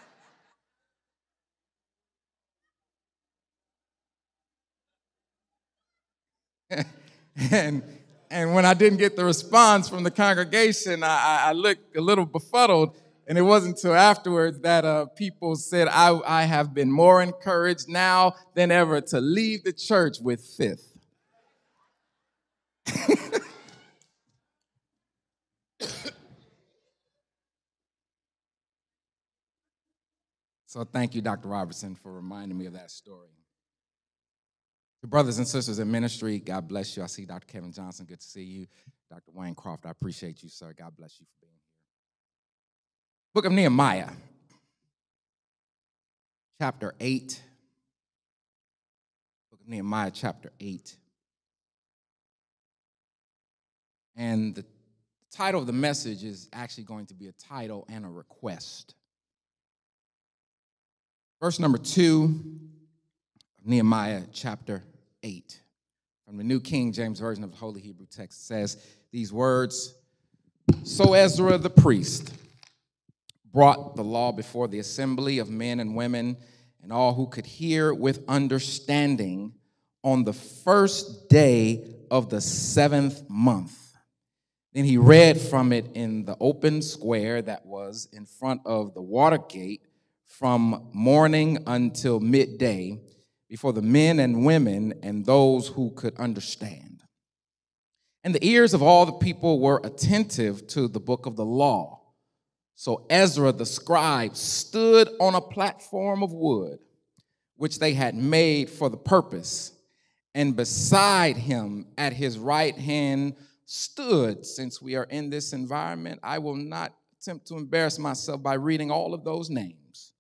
and and when I didn't get the response from the congregation, I, I looked a little befuddled, and it wasn't until afterwards that uh, people said, I, I have been more encouraged now than ever to leave the church with fifth. So thank you, Doctor Robertson, for reminding me of that story. To brothers and sisters in ministry, God bless you. I see Doctor Kevin Johnson. Good to see you. Doctor Wayne Croft, I appreciate you, sir. God bless you for being here. Book of Nehemiah, chapter eight. Book of Nehemiah, chapter eight. And the title of the message is actually going to be a title and a request. Verse number two of Nehemiah chapter eight. From the New King James Version of the Holy Hebrew Text says these words, "So Ezra the priest brought the law before the assembly of men and women and all who could hear with understanding on the first day of the seventh month. Then he read from it in the open square that was in front of the water gate from morning until midday before the men and women and those who could understand. And the ears of all the people were attentive to the book of the law. So Ezra the scribe stood on a platform of wood, which they had made for the purpose, and beside him at his right hand stood," since we are in this environment, I will not attempt to embarrass myself by reading all of those names.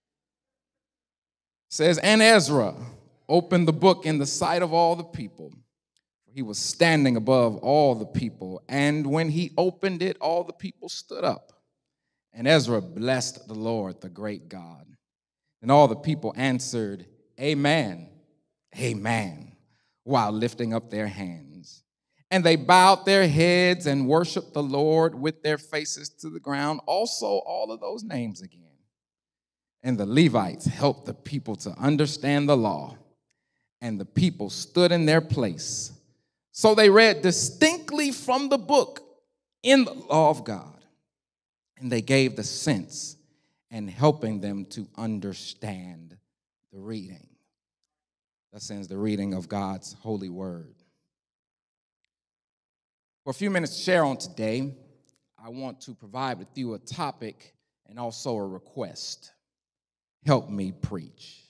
It says, "And Ezra opened the book in the sight of all the people. He was standing above all the people. And when he opened it, all the people stood up. And Ezra blessed the Lord, the great God. And all the people answered, 'Amen, amen,' while lifting up their hands. And they bowed their heads and worshiped the Lord with their faces to the ground." Also, all of those names again. "And the Levites helped the people to understand the law, and the people stood in their place. So they read distinctly from the book in the law of God, and they gave the sense and helping them to understand the reading." Thus ends the reading of God's holy word. For a few minutes to share on today, I want to provide with you a topic and also a request. Help me preach.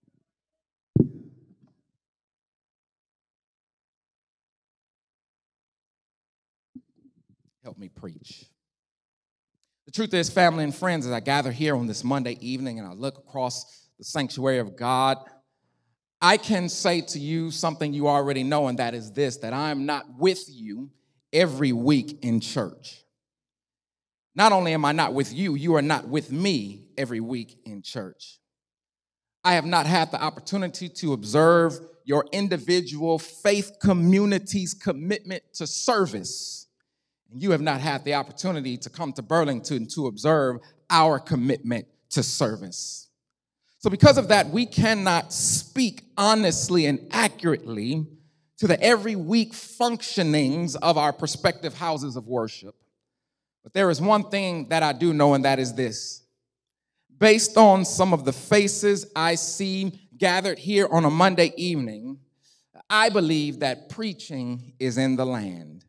Help me preach. The truth is, family and friends, as I gather here on this Monday evening and I look across the sanctuary of God, I can say to you something you already know, and that is this, that I am not with you every week in church. Not only am I not with you, you are not with me every week in church. I have not had the opportunity to observe your individual faith community's commitment to service. And you have not had the opportunity to come to Burlington to observe our commitment to service. So because of that, we cannot speak honestly and accurately to the every week functionings of our prospective houses of worship. But there is one thing that I do know, and that is this. Based on some of the faces I see gathered here on a Monday evening, I believe that preaching is in the land.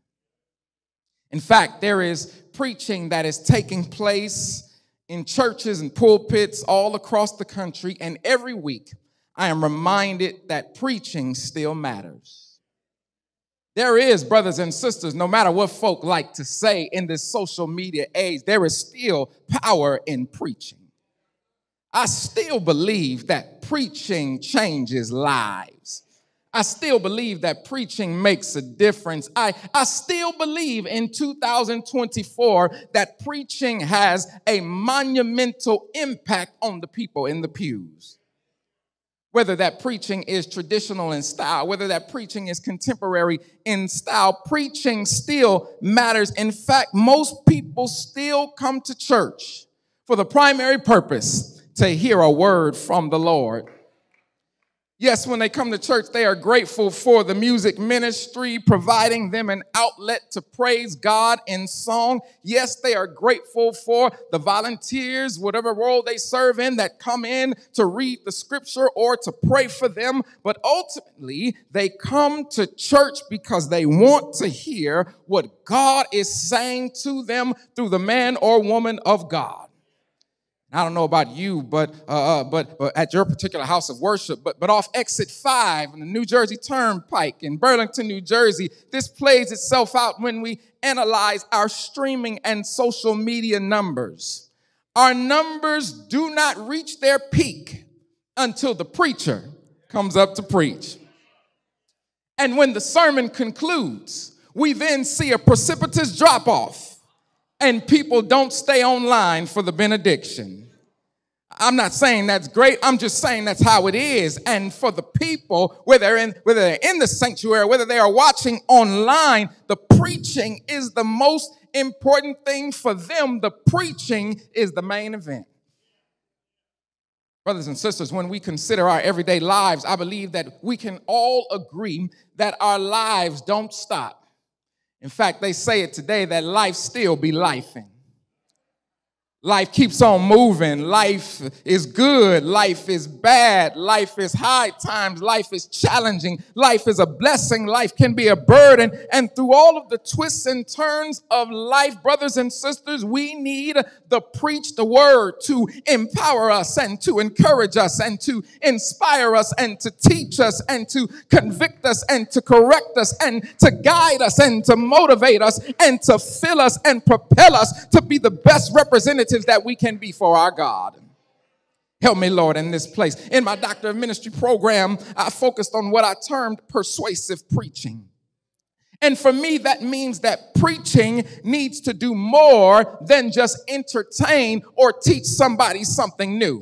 In fact, there is preaching that is taking place in churches and pulpits all across the country, and every week I am reminded that preaching still matters. There is, brothers and sisters, no matter what folk like to say in this social media age, there is still power in preaching. I still believe that preaching changes lives. I still believe that preaching makes a difference. I, I still believe in two thousand twenty-four that preaching has a monumental impact on the people in the pews. Whether that preaching is traditional in style, whether that preaching is contemporary in style, preaching still matters. In fact, most people still come to church for the primary purpose to hear a word from the Lord. Yes, when they come to church, they are grateful for the music ministry, providing them an outlet to praise God in song. Yes, they are grateful for the volunteers, whatever role they serve in, that come in to read the scripture or to pray for them. But ultimately, they come to church because they want to hear what God is saying to them through the man or woman of God. I don't know about you, but uh, but, but at your particular house of worship, but, but off exit five on the New Jersey Turnpike in Burlington, New Jersey, this plays itself out when we analyze our streaming and social media numbers. Our numbers do not reach their peak until the preacher comes up to preach. And when the sermon concludes, we then see a precipitous drop-off, and people don't stay online for the benediction. I'm not saying that's great. I'm just saying that's how it is. And for the people, whether they're in, whether they're in the sanctuary, whether they are watching online, the preaching is the most important thing for them. The preaching is the main event. Brothers and sisters, when we consider our everyday lives, I believe that we can all agree that our lives don't stop. In fact, they say it today that life still be lifing. Life keeps on moving. Life is good. Life is bad. Life is high times. Life is challenging. Life is a blessing. Life can be a burden. And through all of the twists and turns of life, brothers and sisters, we need the preached word to empower us and to encourage us and to inspire us and to teach us and to convict us and to correct us and to guide us and to motivate us and to fill us and propel us to be the best representatives that we can be for our God. Help me, Lord, in this place. In my Doctor of Ministry program, I focused on what I termed persuasive preaching. And for me, that means that preaching needs to do more than just entertain or teach somebody something new.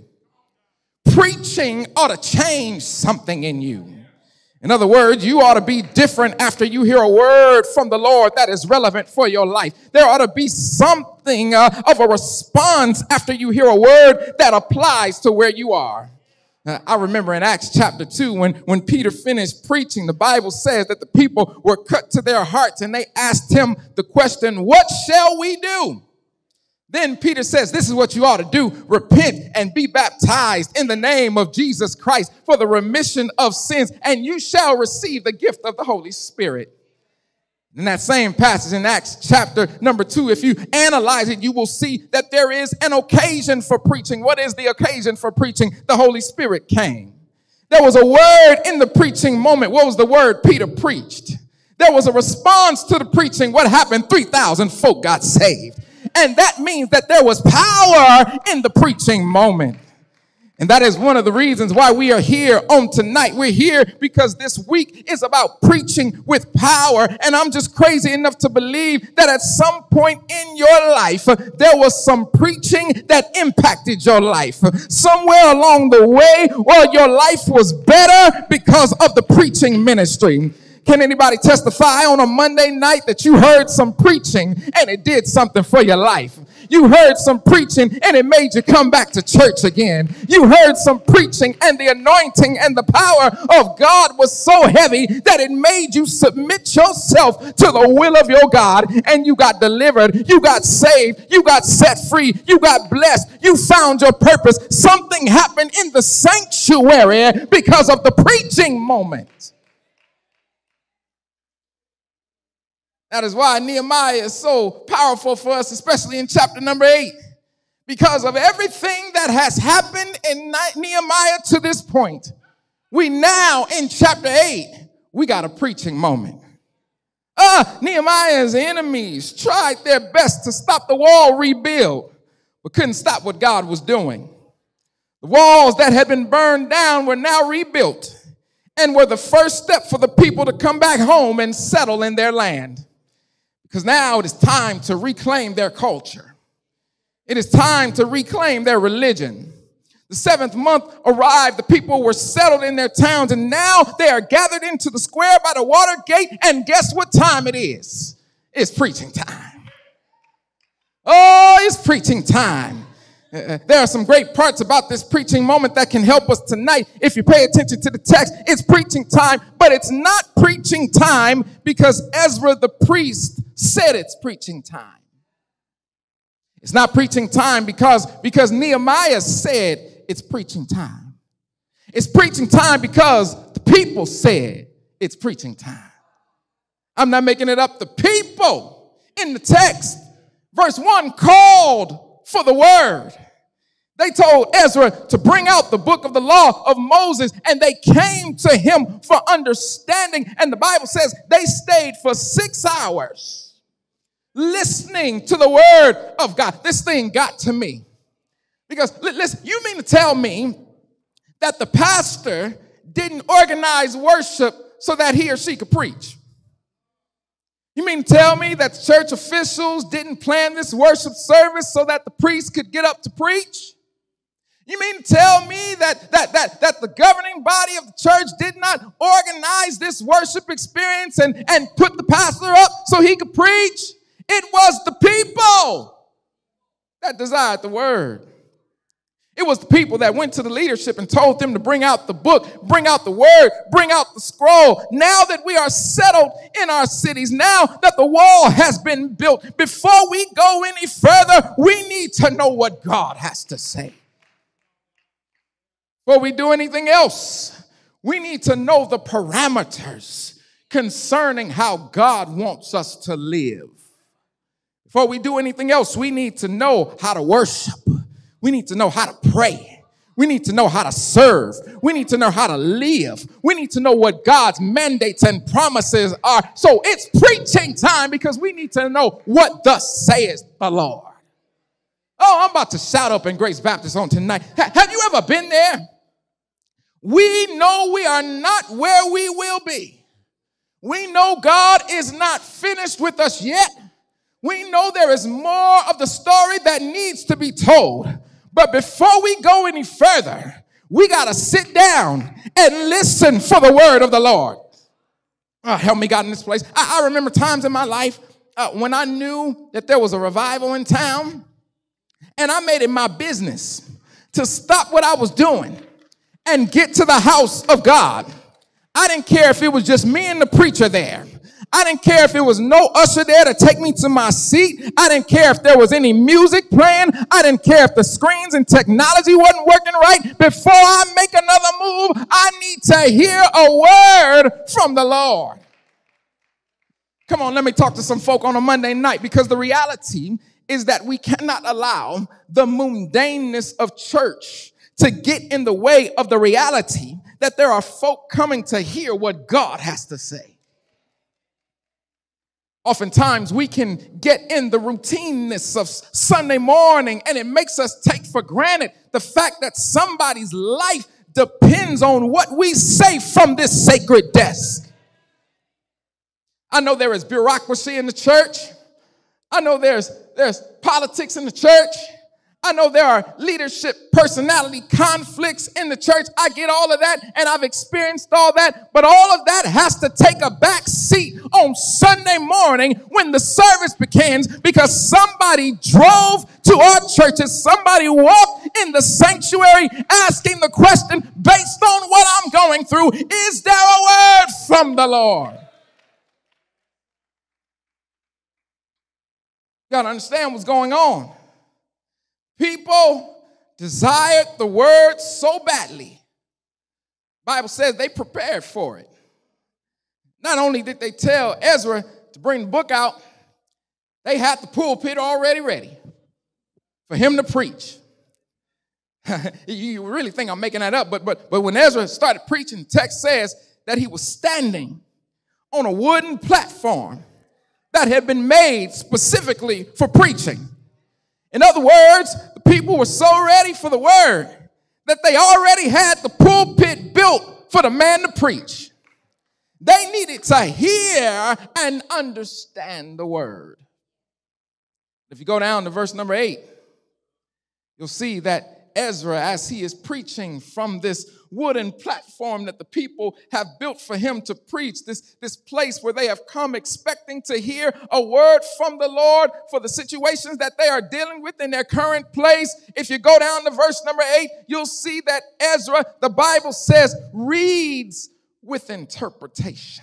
Preaching ought to change something in you. In other words, you ought to be different after you hear a word from the Lord that is relevant for your life. There ought to be something uh, of a response after you hear a word that applies to where you are. Uh, I remember in Acts chapter two, when, when Peter finished preaching, the Bible says that the people were cut to their hearts and they asked him the question, "What shall we do?" Then Peter says, this is what you ought to do. Repent and be baptized in the name of Jesus Christ for the remission of sins, and you shall receive the gift of the Holy Spirit. In that same passage in Acts chapter number two, if you analyze it, you will see that there is an occasion for preaching. What is the occasion for preaching? The Holy Spirit came. There was a word in the preaching moment. What was the word Peter preached? There was a response to the preaching. What happened? three thousand folk got saved. And that means that there was power in the preaching moment. And that is one of the reasons why we are here on tonight. We're here because this week is about preaching with power. And I'm just crazy enough to believe that at some point in your life, there was some preaching that impacted your life. Somewhere along the way, well, your life was better because of the preaching ministry. Can anybody testify on a Monday night that you heard some preaching and it did something for your life? You heard some preaching and it made you come back to church again. You heard some preaching and the anointing and the power of God was so heavy that it made you submit yourself to the will of your God, and you got delivered, you got saved, you got set free, you got blessed, you found your purpose. Something happened in the sanctuary because of the preaching moment. That is why Nehemiah is so powerful for us, especially in chapter number eight. Because of everything that has happened in Nehemiah to this point, we now in chapter eight, we got a preaching moment. Uh, Nehemiah's enemies tried their best to stop the wall rebuild, but couldn't stop what God was doing. The walls that had been burned down were now rebuilt and were the first step for the people to come back home and settle in their land. Because now it is time to reclaim their culture. It is time to reclaim their religion. The seventh month arrived. The people were settled in their towns, and now they are gathered into the square by the water gate. And guess what time it is? It's preaching time. Oh, it's preaching time. Uh, there are some great parts about this preaching moment that can help us tonight. If you pay attention to the text, it's preaching time, but it's not preaching time because Ezra the priest said it's preaching time. It's not preaching time because, because Nehemiah said it's preaching time. It's preaching time because the people said it's preaching time. I'm not making it up. The people in the text, verse one, called for the word. They told Ezra to bring out the book of the law of Moses, and they came to him for understanding. And the Bible says they stayed for six hours listening to the word of God. This thing got to me. Because, listen, you mean to tell me that the pastor didn't organize worship so that he or she could preach? You mean to tell me that church officials didn't plan this worship service so that the priest could get up to preach? You mean to tell me that, that, that, that the governing body of the church did not organize this worship experience and, and put the pastor up so he could preach? It was the people that desired the word. It was the people that went to the leadership and told them to bring out the book, bring out the word, bring out the scroll. Now that we are settled in our cities, now that the wall has been built, before we go any further, we need to know what God has to say. Before we do anything else, we need to know the parameters concerning how God wants us to live. Before we do anything else, we need to know how to worship. We need to know how to pray. We need to know how to serve. We need to know how to live. We need to know what God's mandates and promises are. So it's preaching time because we need to know what thus saith the Lord. Oh, I'm about to shout up in Grace Baptist on tonight. Ha- have you ever been there? We know we are not where we will be. We know God is not finished with us yet. We know there is more of the story that needs to be told. But before we go any further, we got to sit down and listen for the word of the Lord. Oh, help me God in this place. I, I remember times in my life uh, when I knew that there was a revival in town, and I made it my business to stop what I was doing and get to the house of God. I didn't care if it was just me and the preacher there. I didn't care if it was no usher there to take me to my seat. I didn't care if there was any music playing. I didn't care if the screens and technology wasn't working right. Before I make another move, I need to hear a word from the Lord. Come on, let me talk to some folk on a Monday night, because the reality is that we cannot allow the mundaneness of church to get in the way of the reality that there are folk coming to hear what God has to say. Oftentimes, we can get in the routineness of Sunday morning, and it makes us take for granted the fact that somebody's life depends on what we say from this sacred desk. I know there is bureaucracy in the church. I know there's, there's politics in the church. I know there are leadership personality conflicts in the church. I get all of that, and I've experienced all that. But all of that has to take a back seat on Sunday morning when the service begins, because somebody drove to our churches. Somebody walked in the sanctuary asking the question, based on what I'm going through, is there a word from the Lord? You got to understand what's going on. People desired the word so badly. The Bible says they prepared for it. Not only did they tell Ezra to bring the book out, they had the pulpit already ready for him to preach. You really think I'm making that up, but, but, but when Ezra started preaching, the text says that he was standing on a wooden platform that had been made specifically for preaching. In other words, the people were so ready for the word that they already had the pulpit built for the man to preach. They needed to hear and understand the word. If you go down to verse number eight, you'll see that Ezra, as he is preaching from this wooden platform that the people have built for him to preach, this, this place where they have come expecting to hear a word from the Lord for the situations that they are dealing with in their current place. If you go down to verse number eight, you'll see that Ezra, the Bible says, reads with interpretation.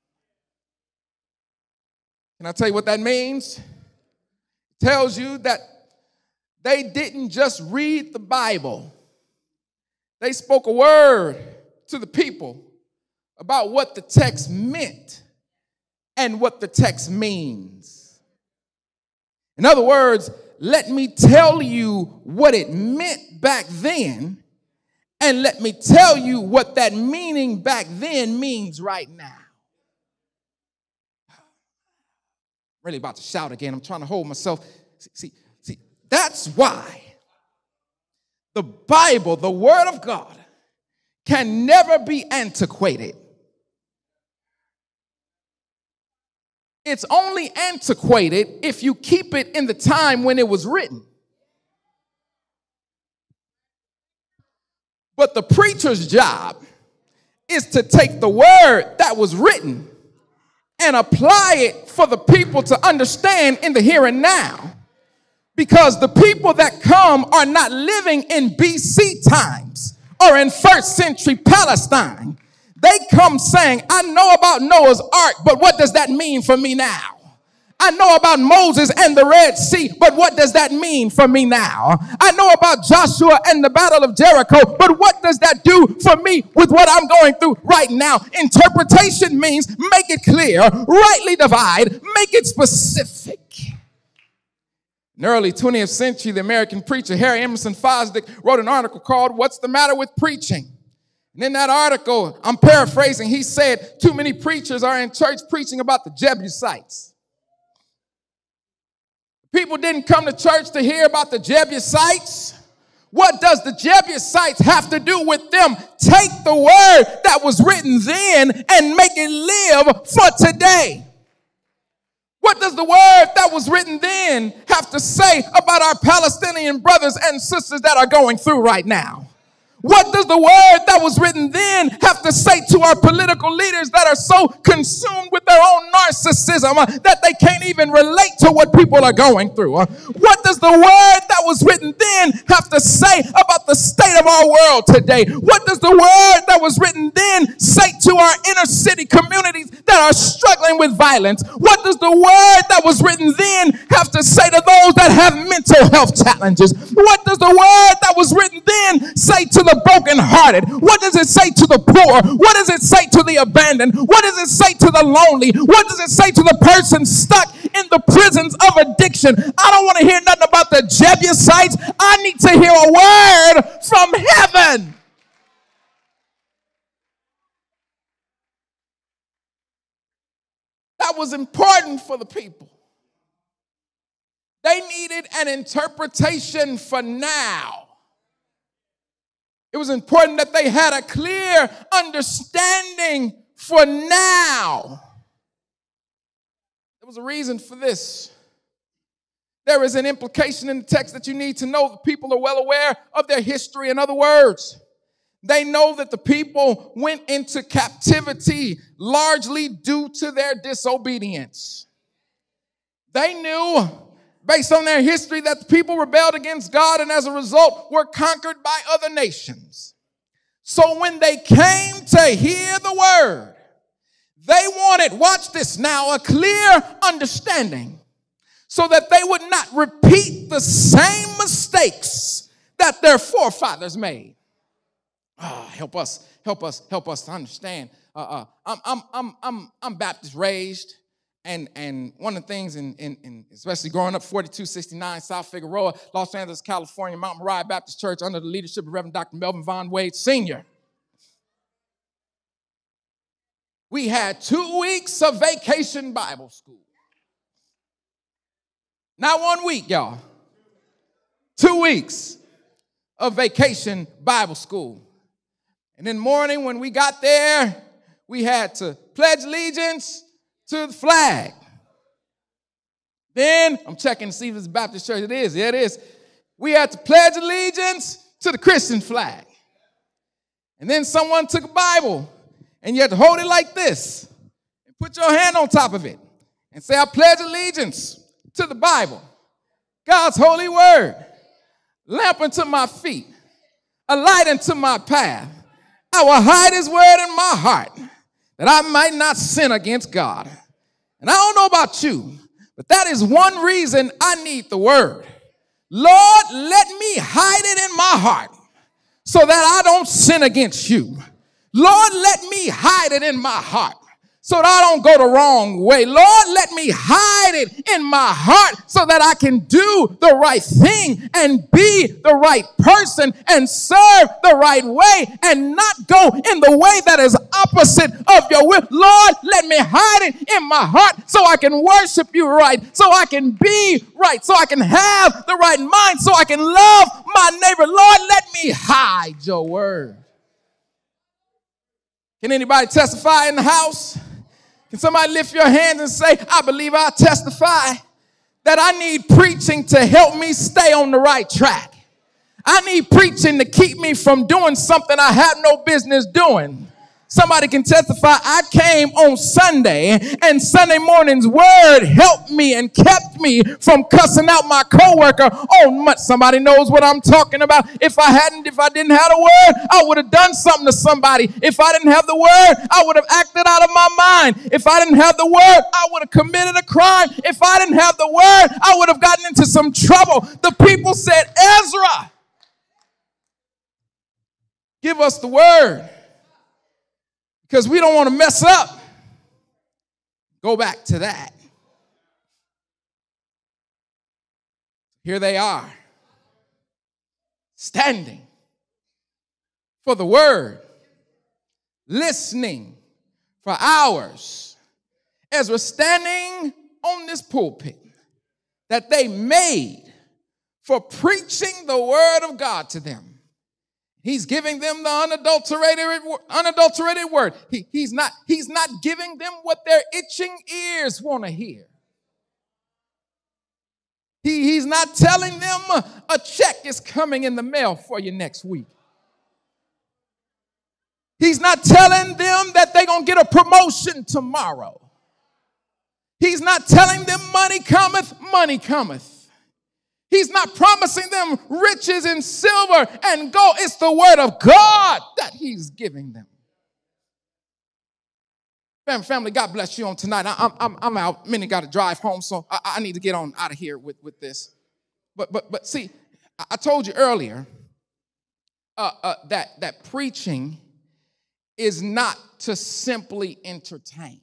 Can I tell you what that means? It tells you that they didn't just read the Bible. They spoke a word to the people about what the text meant and what the text means. In other words, let me tell you what it meant back then, and let me tell you what that meaning back then means right now. I'm really about to shout again. I'm trying to hold myself. See, see, see, that's why the Bible, the Word of God, can never be antiquated. It's only antiquated if you keep it in the time when it was written. But the preacher's job is to take the word that was written and apply it for the people to understand in the here and now. Because the people that come are not living in B C times or in first century Palestine. They come saying, I know about Noah's ark, but what does that mean for me now? I know about Moses and the Red Sea, but what does that mean for me now? I know about Joshua and the Battle of Jericho, but what does that do for me with what I'm going through right now? Interpretation means make it clear, rightly divide, make it specific. In the early twentieth century, the American preacher Harry Emerson Fosdick wrote an article called What's the Matter with Preaching? And in that article, I'm paraphrasing, he said, too many preachers are in church preaching about the Jebusites. People didn't come to church to hear about the Jebusites. What does the Jebusites have to do with them? Take the word that was written then and make it live for today. What does the word that was written then have to say about our Palestinian brothers and sisters that are going through right now? What does the word that was written then have to say to our political leaders that are so consumed with their own narcissism uh, that they can't even relate to what people are going through? Uh, what does the word that was written then have to say about the state of our world today? What does the word that was written then say to our inner city communities that are struggling with violence? What does the word that was written then have to say to those that have mental health challenges? What does the word that was written then say to the brokenhearted? What does it say to the poor? What does it say to the abandoned? What does it say to the lonely? What does it say to the person stuck in the prisons of addiction? I don't want to hear nothing about the Jebusites. I need to hear a word from heaven. That was important for the people. They needed an interpretation for now. It was important that they had a clear understanding for now. There was a reason for this. There is an implication in the text that you need to know. The people are well aware of their history. In other words, they know that the people went into captivity largely due to their disobedience. They knew, based on their history, that the people rebelled against God and as a result were conquered by other nations. So when they came to hear the word, they wanted, watch this now, a clear understanding so that they would not repeat the same mistakes that their forefathers made. Oh, help us, help us, help us to understand. Uh, uh, I'm, I'm, I'm, I'm, I'm Baptist raised. And and one of the things, in, in, in especially growing up, forty-two sixty-nine South Figueroa, Los Angeles, California, Mount Moriah Baptist Church, under the leadership of Reverend Doctor Melvin Von Wade, Senior We had two weeks of vacation Bible school. Not one week, y'all. Two weeks of vacation Bible school. And in the morning when we got there, we had to pledge allegiance to the flag. Then, I'm checking to see if it's a Baptist church. It is. Yeah, it is. We had to pledge allegiance to the Christian flag. And then someone took a Bible, and you had to hold it like this and put your hand on top of it and say, I pledge allegiance to the Bible, God's holy word, lamp unto my feet, a light unto my path. I will hide his word in my heart, that I might not sin against God. And I don't know about you, but that is one reason I need the word. Lord, let me hide it in my heart so that I don't sin against you. Lord, let me hide it in my heart so that I don't go the wrong way. Lord, let me hide it in my heart so that I can do the right thing and be the right person and serve the right way and not go in the way that is opposite of your will. Lord, let me hide it in my heart so I can worship you right, so I can be right, so I can have the right mind, so I can love my neighbor. Lord, let me hide your word. Can anybody testify in the house? Can somebody lift your hands and say, I believe I testify that I need preaching to help me stay on the right track. I need preaching to keep me from doing something I have no business doing. Somebody can testify, I came on Sunday, and Sunday morning's word helped me and kept me from cussing out my coworker on much. Somebody knows what I'm talking about. If I hadn't, if I didn't have the word, I would have done something to somebody. If I didn't have the word, I would have acted out of my mind. If I didn't have the word, I would have committed a crime. If I didn't have the word, I would have gotten into some trouble. The people said, Ezra, give us the word. Because we don't want to mess up. Go back to that. Here they are, standing for the word, listening for hours. Ezra standing on this pulpit that they made for preaching the word of God to them. He's giving them the unadulterated, unadulterated word. He, he's not, he's not giving them what their itching ears want to hear. He, he's not telling them a, a check is coming in the mail for you next week. He's not telling them that they're going to get a promotion tomorrow. He's not telling them money cometh, money cometh. He's not promising them riches and silver and gold. It's the word of God that he's giving them. Family, family, God bless you on tonight. I, I'm, I'm out. Many got to drive home, so I, I need to get on out of here with, with this. But, but, but see, I told you earlier uh, uh, that, that preaching is not to simply entertain.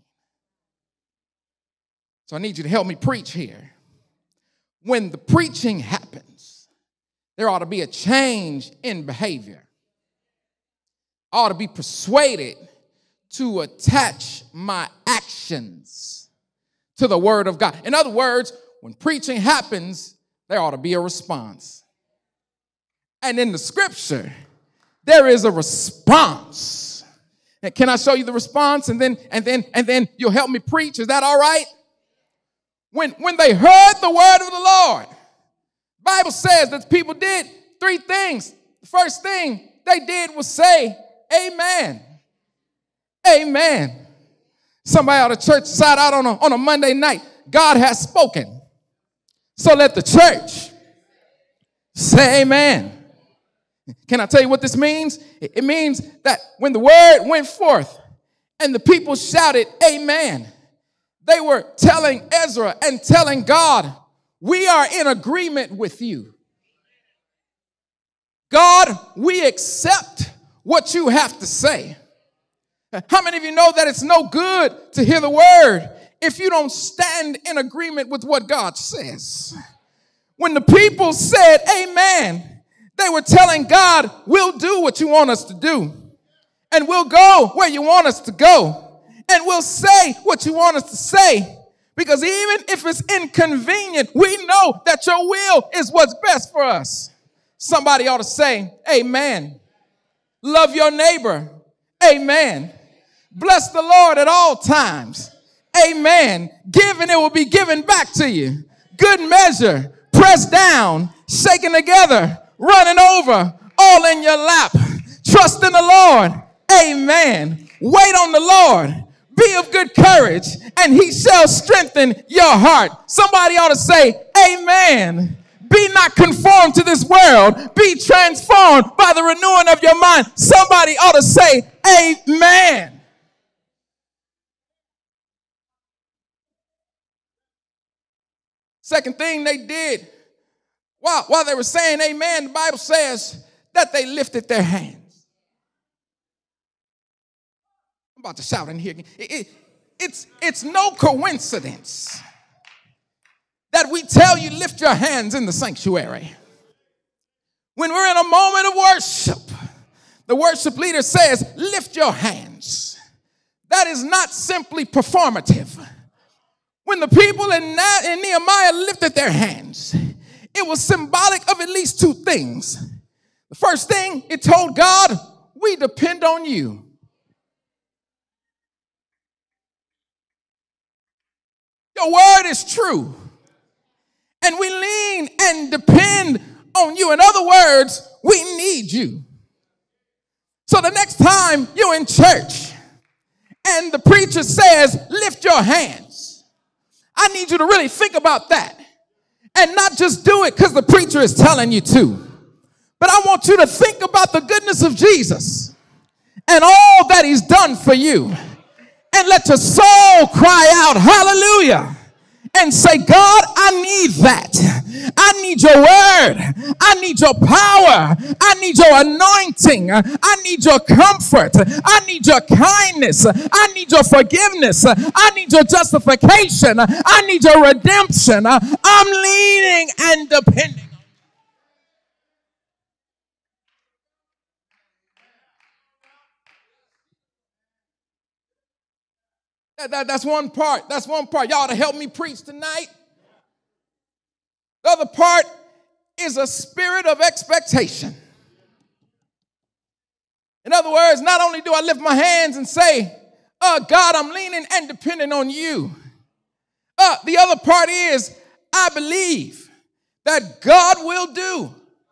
So I need you to help me preach here. When the preaching happens, there ought to be a change in behavior. I ought to be persuaded to attach my actions to the word of God. In other words, when preaching happens, there ought to be a response. And in the scripture, there is a response. And can I show you the response? And then, and then, and then you'll help me preach. Is that all right? When, when they heard the word of the Lord, the Bible says that people did three things. The first thing they did was say, amen. Amen. Somebody out of church sat out on a, on a Monday night. God has spoken. So let the church say amen. Can I tell you what this means? It means that when the word went forth and the people shouted amen, they were telling Ezra and telling God, we are in agreement with you. God, we accept what you have to say. How many of you know that it's no good to hear the word if you don't stand in agreement with what God says? When the people said amen, they were telling God, we'll do what you want us to do. And we'll go where you want us to go. And we'll say what you want us to say. Because even if it's inconvenient, we know that your will is what's best for us. Somebody ought to say, amen. Love your neighbor. Amen. Bless the Lord at all times. Amen. Give and it will be given back to you. Good measure, pressed down, shaken together, running over, all in your lap. Trust in the Lord. Amen. Wait on the Lord. Be of good courage, and he shall strengthen your heart. Somebody ought to say, amen. Be not conformed to this world. Be transformed by the renewing of your mind. Somebody ought to say, amen. Second thing they did, while, while they were saying amen, the Bible says that they lifted their hands. I'm about to shout in here. It, it, it's, it's no coincidence that we tell you lift your hands in the sanctuary. When we're in a moment of worship, the worship leader says, lift your hands. That is not simply performative. When the people in, Na- in Nehemiah lifted their hands, it was symbolic of at least two things. The first thing, it told God, we depend on you. Your word is true. And we lean and depend on you. In other words, we need you. So the next time you're in church and the preacher says, lift your hands, I need you to really think about that and not just do it because the preacher is telling you to. But I want you to think about the goodness of Jesus and all that he's done for you. And let your soul cry out, hallelujah, and say, God, I need that. I need your word. I need your power. I need your anointing. I need your comfort. I need your kindness. I need your forgiveness. I need your justification. I need your redemption. I'm leaning and depending. That, that, that's one part. That's one part. Y'all to help me preach tonight. The other part is a spirit of expectation. In other words, not only do I lift my hands and say, oh, God, I'm leaning and depending on you. Uh, the other part is I believe that God will do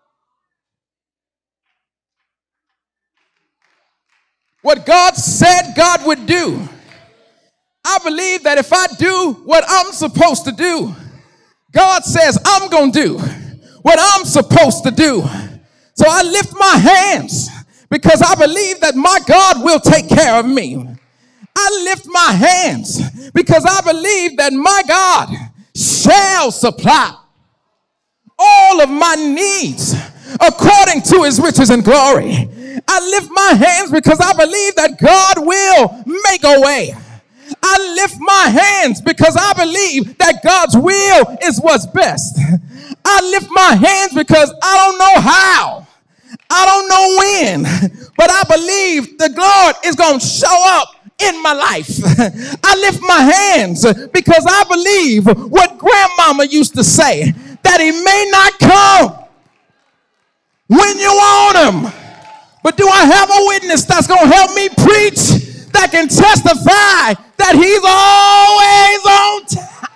what God said God would do. I believe that if I do what I'm supposed to do, God says I'm going to do what I'm supposed to do. So I lift my hands because I believe that my God will take care of me. I lift my hands because I believe that my God shall supply all of my needs according to his riches and glory. I lift my hands because I believe that God will make a way. I lift my hands because I believe that God's will is what's best. I lift my hands because I don't know how. I don't know when. But I believe the Lord is going to show up in my life. I lift my hands because I believe what grandmama used to say, that he may not come when you want him. But do I have a witness that's going to help me preach, that can testify that he's always on time?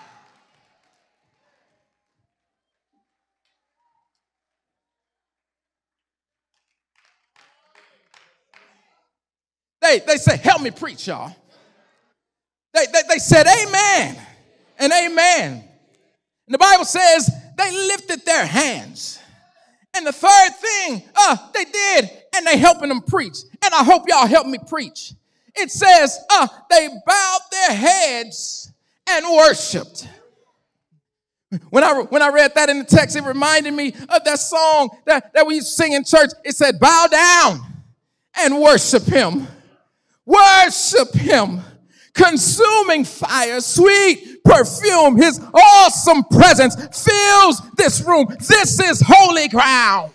They, they say, help me preach, y'all. They, they, they said amen and amen. And the Bible says they lifted their hands. And the third thing uh, they did, and they helping them preach. And I hope y'all help me preach. It says uh, they bowed their heads and worshiped. When I, when I read that in the text, it reminded me of that song that, that we used to sing in church. It said, bow down and worship him. Worship him. Consuming fire, sweet perfume. His awesome presence fills this room. This is holy ground.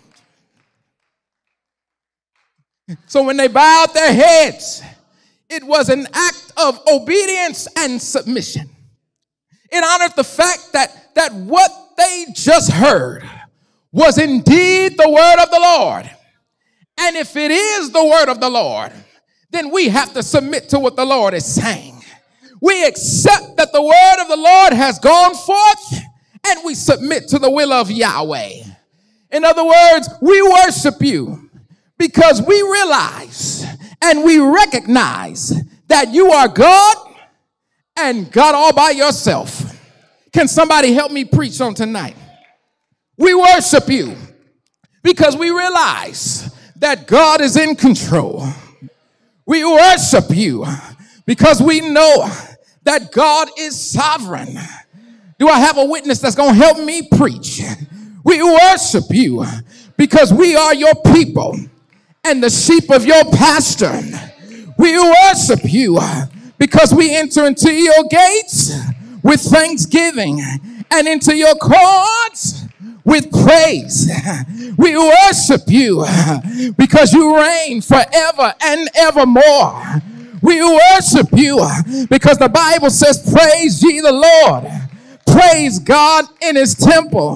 So when they bowed their heads, it was an act of obedience and submission. It honored the fact that, that what they just heard was indeed the word of the Lord. And if it is the word of the Lord, then we have to submit to what the Lord is saying. We accept that the word of the Lord has gone forth, and we submit to the will of Yahweh. In other words, we worship you because we realize and we recognize that you are God and God all by yourself. Can somebody help me preach on tonight? We worship you because we realize that God is in control. We worship you because we know that God is sovereign. Do I have a witness that's going to help me preach? We worship you because we are your people and the sheep of your pasture. We worship you because we enter into your gates with thanksgiving and into your courts with praise. We worship you because you reign forever and evermore. We worship you because the Bible says, praise ye the Lord. Praise God in his temple.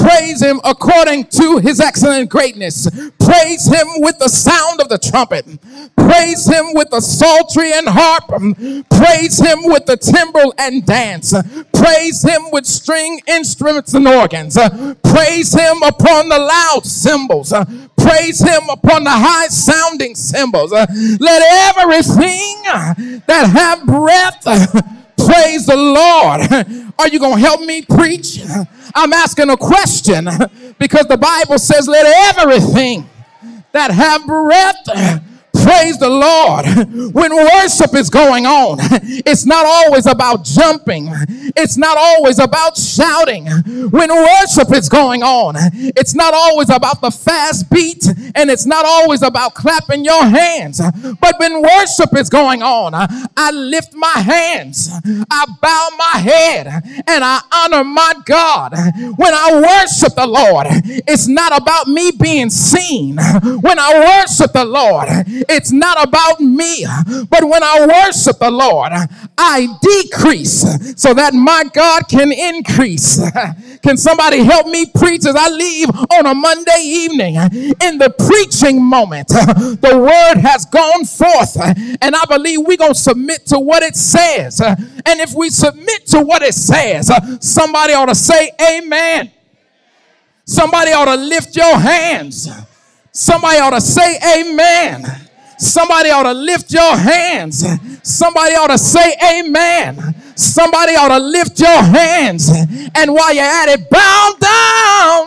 Praise him according to his excellent greatness. Praise him with the sound of the trumpet. Praise him with the psaltery and harp. Praise him with the timbrel and dance. Praise him with string instruments and organs. Praise him upon the loud cymbals. Praise him upon the high sounding cymbals. Let everything that have breath praise the Lord. Are you going to help me preach? I'm asking a question because the Bible says, let everything that have breath praise the Lord. When worship is going on, it's not always about jumping. It's not always about shouting. When worship is going on, it's not always about the fast beat, and it's not always about clapping your hands. But when worship is going on, I lift my hands, I bow my head, and I honor my God. When I worship the Lord, it's not about me being seen. When I worship the Lord, it's not about me, but when I worship the Lord, I decrease so that my God can increase. Can somebody help me preach as I leave on a Monday evening? In the preaching moment, the word has gone forth, and I believe we're going to submit to what it says. And if we submit to what it says, somebody ought to say amen. Somebody ought to lift your hands. Somebody ought to say amen. Somebody ought to lift your hands. Somebody ought to say amen. Somebody ought to lift your hands. And while you're at it, bow down.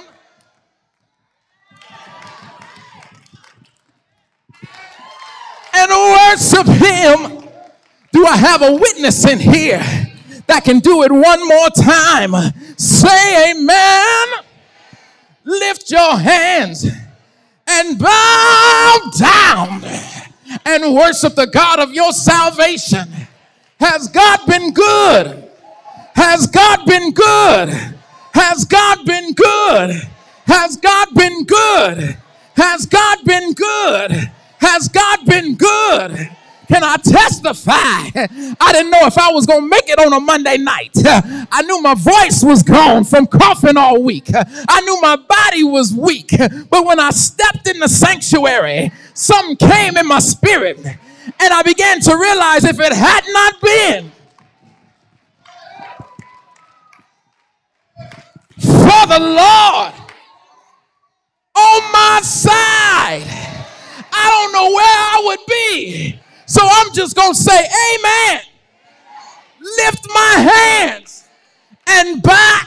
And worship him. Do I have a witness in here that can do it one more time? Say amen. Lift your hands and bow down and worship the God of your salvation. Has God been good? Has God been good? Has God been good? Has God been good? Has God been good? Has God been good? Can I testify? I didn't know if I was going to make it on a Monday night. I knew my voice was gone from coughing all week. I knew my body was weak. But when I stepped in the sanctuary, something came in my spirit. And I began to realize if it had not been for the Lord on my side, I don't know where I would be. So I'm just going to say amen. Lift my hands and bow.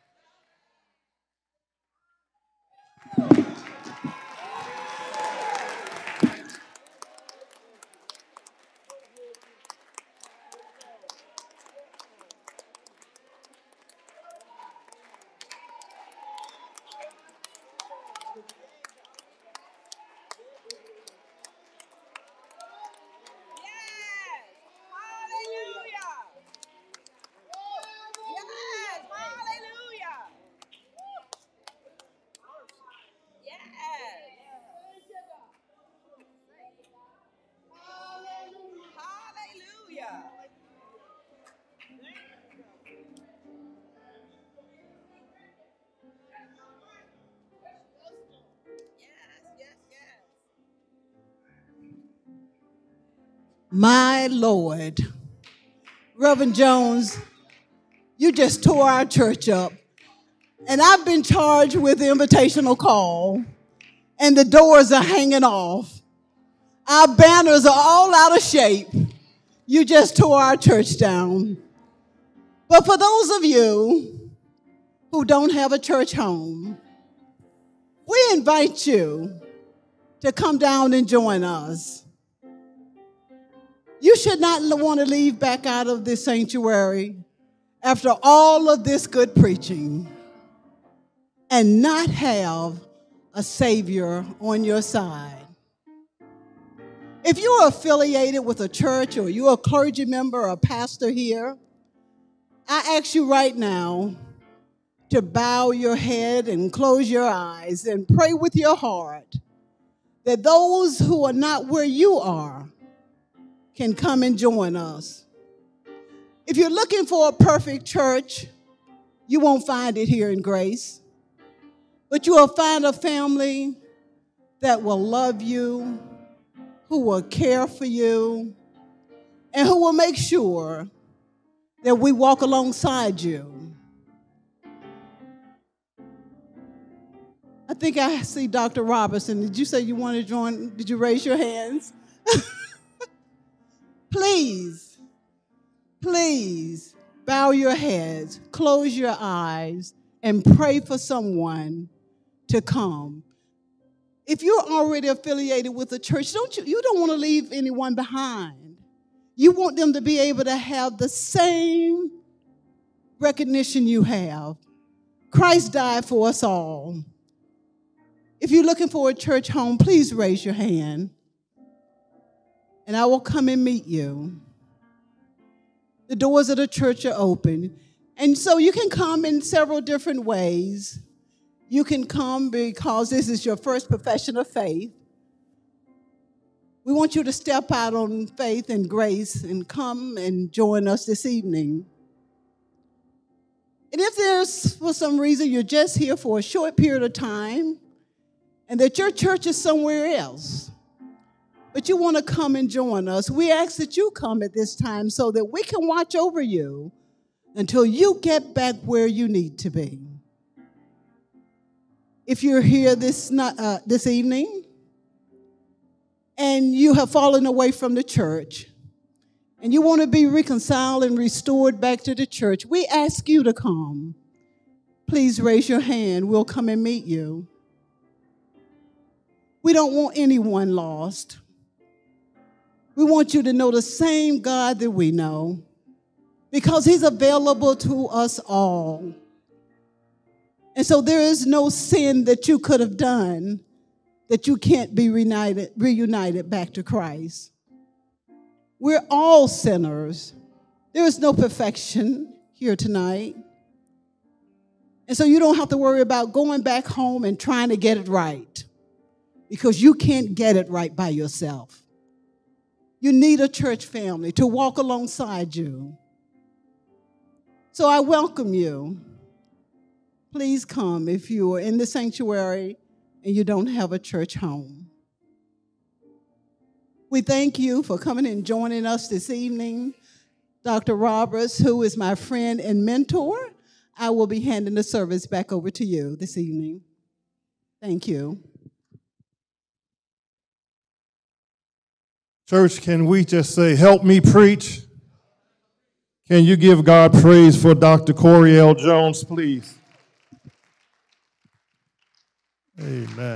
My Lord. Reverend Jones, you just tore our church up. And I've been charged with the invitational call, and the doors are hanging off. Our banners are all out of shape. You just tore our church down. But for those of you who don't have a church home, we invite you to come down and join us. You should not want to leave back out of this sanctuary after all of this good preaching and not have a Savior on your side. If you're affiliated with a church or you're a clergy member or a pastor here, I ask you right now to bow your head and close your eyes and pray with your heart that those who are not where you are can come and join us. If you're looking for a perfect church, you won't find it here in Grace. But you will find a family that will love you, who will care for you, and who will make sure that we walk alongside you. I think I see Doctor Robertson. Did you say you want to join? Did you raise your hands? Please, please bow your heads, close your eyes, and pray for someone to come. If you're already affiliated with a church, don't you, you don't want to leave anyone behind. You want them to be able to have the same recognition you have. Christ died for us all. If you're looking for a church home, please raise your hand, and I will come and meet you. The doors of the church are open, and so you can come in several different ways. You can come because this is your first profession of faith. We want you to step out on faith and grace and come and join us this evening. And if there's, for some reason, you're just here for a short period of time and that your church is somewhere else, but you want to come and join us, we ask that you come at this time so that we can watch over you until you get back where you need to be. If you're here this, uh, this evening and you have fallen away from the church and you want to be reconciled and restored back to the church, we ask you to come. Please raise your hand. We'll come and meet you. We don't want anyone lost. We want you to know the same God that we know because he's available to us all. And so there is no sin that you could have done that you can't be reunited, reunited back to Christ. We're all sinners. There is no perfection here tonight. And so you don't have to worry about going back home and trying to get it right because you can't get it right by yourself. You need a church family to walk alongside you. So I welcome you. Please come if you are in the sanctuary and you don't have a church home. We thank you for coming and joining us this evening. Doctor Roberts, who is my friend and mentor, I will be handing the service back over to you this evening. Thank you. Church, can we just say, help me preach? Can you give God praise for Doctor Cory L. Jones, please? Amen.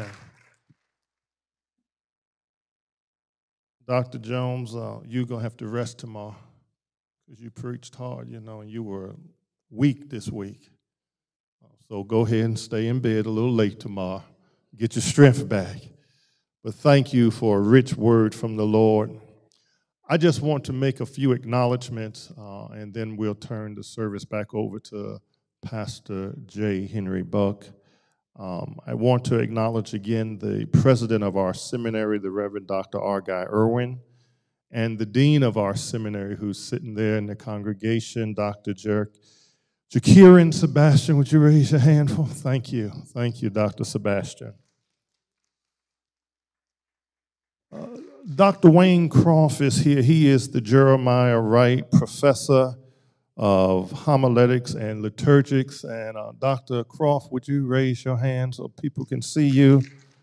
Doctor Jones, uh, you're going to have to rest tomorrow because you preached hard, you know, and you were weak this week. So go ahead and stay in bed a little late tomorrow. Get your strength back. But thank you for a rich word from the Lord. I just want to make a few acknowledgments, uh, and then we'll turn the service back over to Pastor J. Henry Buck. Um, I want to acknowledge again the president of our seminary, the Reverend Doctor R. Guy Irwin, and the dean of our seminary who's sitting there in the congregation, Doctor Jerk. Jakirin Sebastian, would you raise your hand for him? Thank you. Thank you, Doctor Sebastian. Uh, Doctor Wayne Croft is here. He is the Jeremiah Wright Professor of Homiletics and Liturgics. And uh, Doctor Croft, would you raise your hand so people can see you?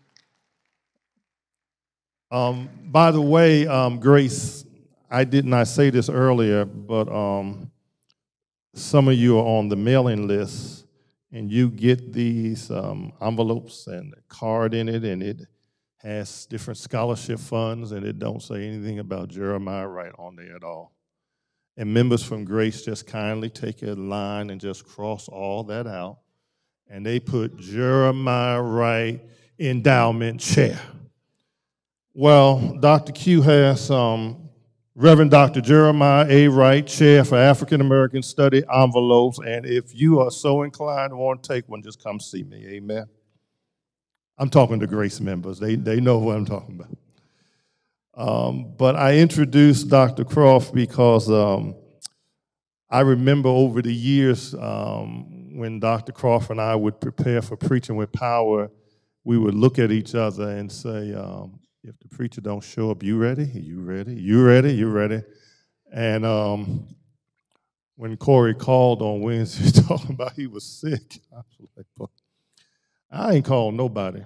Um, by the way, um, Grace, I did not say this earlier, but um, some of you are on the mailing list, and you get these um, envelopes and a card in it, and it has different scholarship funds, and it don't say anything about Jeremiah Wright on there at all. And members from Grace just kindly take a line and just cross all that out, and they put Jeremiah Wright Endowment Chair. Well, Doctor Q has um, Reverend Doctor Jeremiah A. Wright, Chair for African American Study envelopes, and if you are so inclined to want to take one, just come see me, amen? I'm talking to Grace members. They, they know what I'm talking about. Um, but I introduced Doctor Croft because um, I remember over the years um, when Doctor Crawford and I would prepare for preaching with power, we would look at each other and say, um, if the preacher don't show up, you ready? You ready? You ready? You ready? And um, when Cory called on Wednesday talking about he was sick, I was like, "Boy, I ain't called nobody.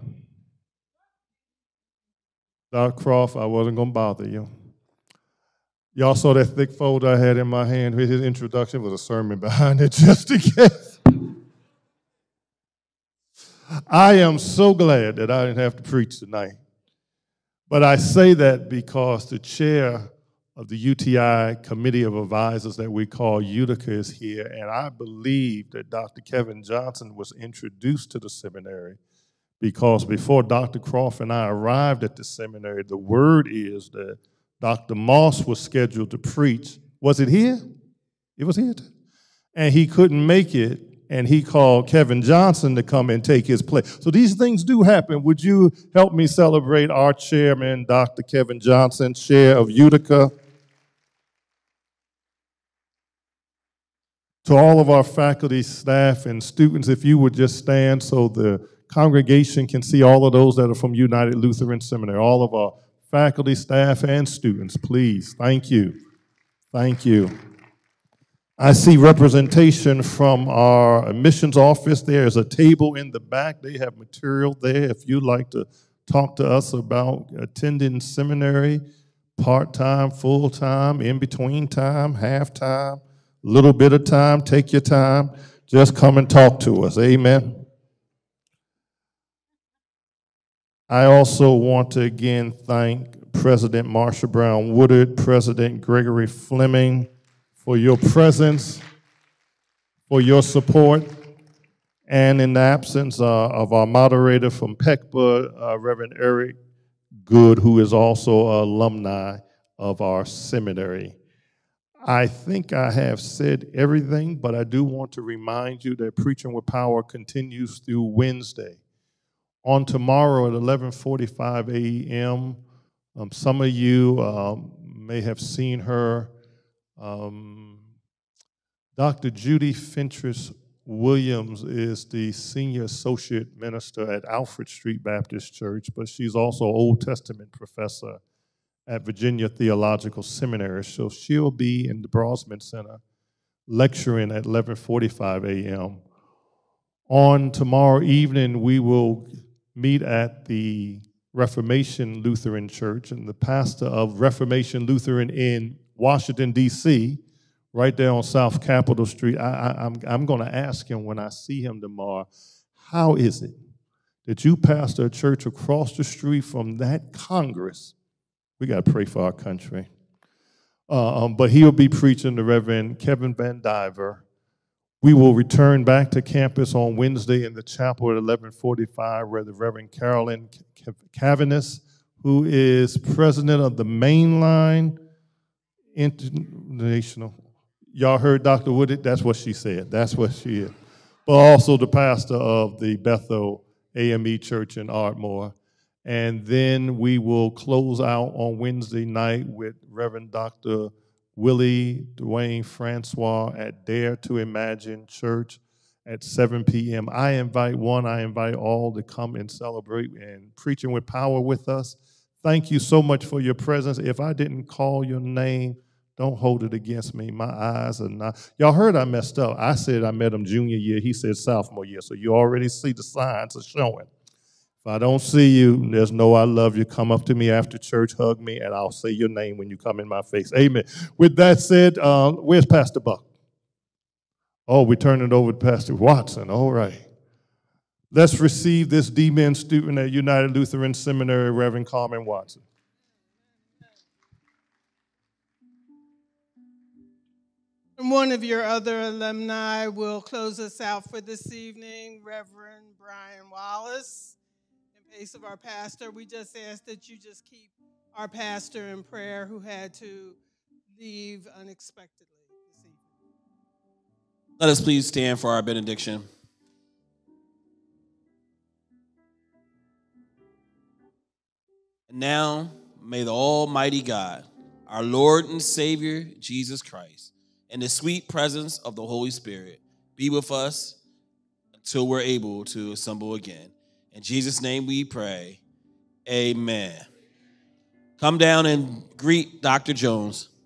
Doctor Crawford, I wasn't going to bother you." Y'all saw that thick folder I had in my hand. His introduction was a sermon behind it, just in case. I am so glad that I didn't have to preach tonight. But I say that because the chair of the U T I Committee of Advisors that we call Utica is here, and I believe that Doctor Kevin Johnson was introduced to the seminary because before Doctor Crawford and I arrived at the seminary, the word is that Doctor Moss was scheduled to preach. Was it here? It was here. And he couldn't make it, and he called Kevin Johnson to come and take his place. So these things do happen. Would you help me celebrate our chairman, Doctor Kevin Johnson, chair of Utica? To all of our faculty, staff, and students, if you would just stand so the congregation can see all of those that are from United Lutheran Seminary, all of our faculty, staff, and students, please. Thank you. Thank you. I see representation from our admissions office. There's a table in the back. They have material there if you'd like to talk to us about attending seminary, part-time, full-time, in-between time, half-time, little bit of time, take your time. Just come and talk to us. Amen. I also want to again thank President Marsha Brown Woodard, President Gregory Fleming, for your presence, for your support, and in the absence uh, of our moderator from P E C B A, uh, Reverend Eric Good, who is also an alumni of our seminary. I think I have said everything, but I do want to remind you that Preaching with Power continues through Wednesday. On tomorrow at eleven forty-five a.m., um, some of you um, may have seen her. Um, Doctor Judy Fentress Williams is the senior associate minister at Alfred Street Baptist Church, but she's also an Old Testament professor at Virginia Theological Seminary. So she'll be in the Brosman Center lecturing at eleven forty-five a.m. On tomorrow evening, we will meet at the Reformation Lutheran Church, and the pastor of Reformation Lutheran in Washington, D C, right there on South Capitol Street, I, I, I'm, I'm going to ask him when I see him tomorrow, how is it that you pastor a church across the street from that Congress? We got to pray for our country. Uh, um, but he'll be preaching, the Reverend Kevin Van Diver. We will return back to campus on Wednesday in the chapel at eleven forty-five, where the Reverend Carolyn Cavanis, who is president of the Mainline International. Y'all heard Doctor Woodard? That's what she said. That's what she is. But also the pastor of the Bethel A M E Church in Ardmore. And then we will close out on Wednesday night with Reverend Doctor Willie Dwayne Francois at Dare to Imagine Church at seven p.m. I invite one, I invite all to come and celebrate and preaching with power with us. Thank you so much for your presence. If I didn't call your name, don't hold it against me. My eyes are not. Y'all heard I messed up. I said I met him junior year. He said sophomore year. So you already see the signs are showing. If I don't see you, there's no I love you. Come up to me after church, hug me, and I'll say your name when you come in my face. Amen. With that said, uh, where's Pastor Buck? Oh, we turn it over to Pastor Watson. All right. Let's receive this D-Min student at United Lutheran Seminary, Reverend Carmen Watson. And one of your other alumni will close us out for this evening, Reverend Brian Wallace. In place of our pastor, we just ask that you just keep our pastor in prayer who had to leave unexpectedly this evening. Let us please stand for our benediction. And now, may the Almighty God, our Lord and Savior, Jesus Christ, and the sweet presence of the Holy Spirit be with us till we're able to assemble again. In Jesus' name we pray. Amen. Come down and greet Doctor Jones.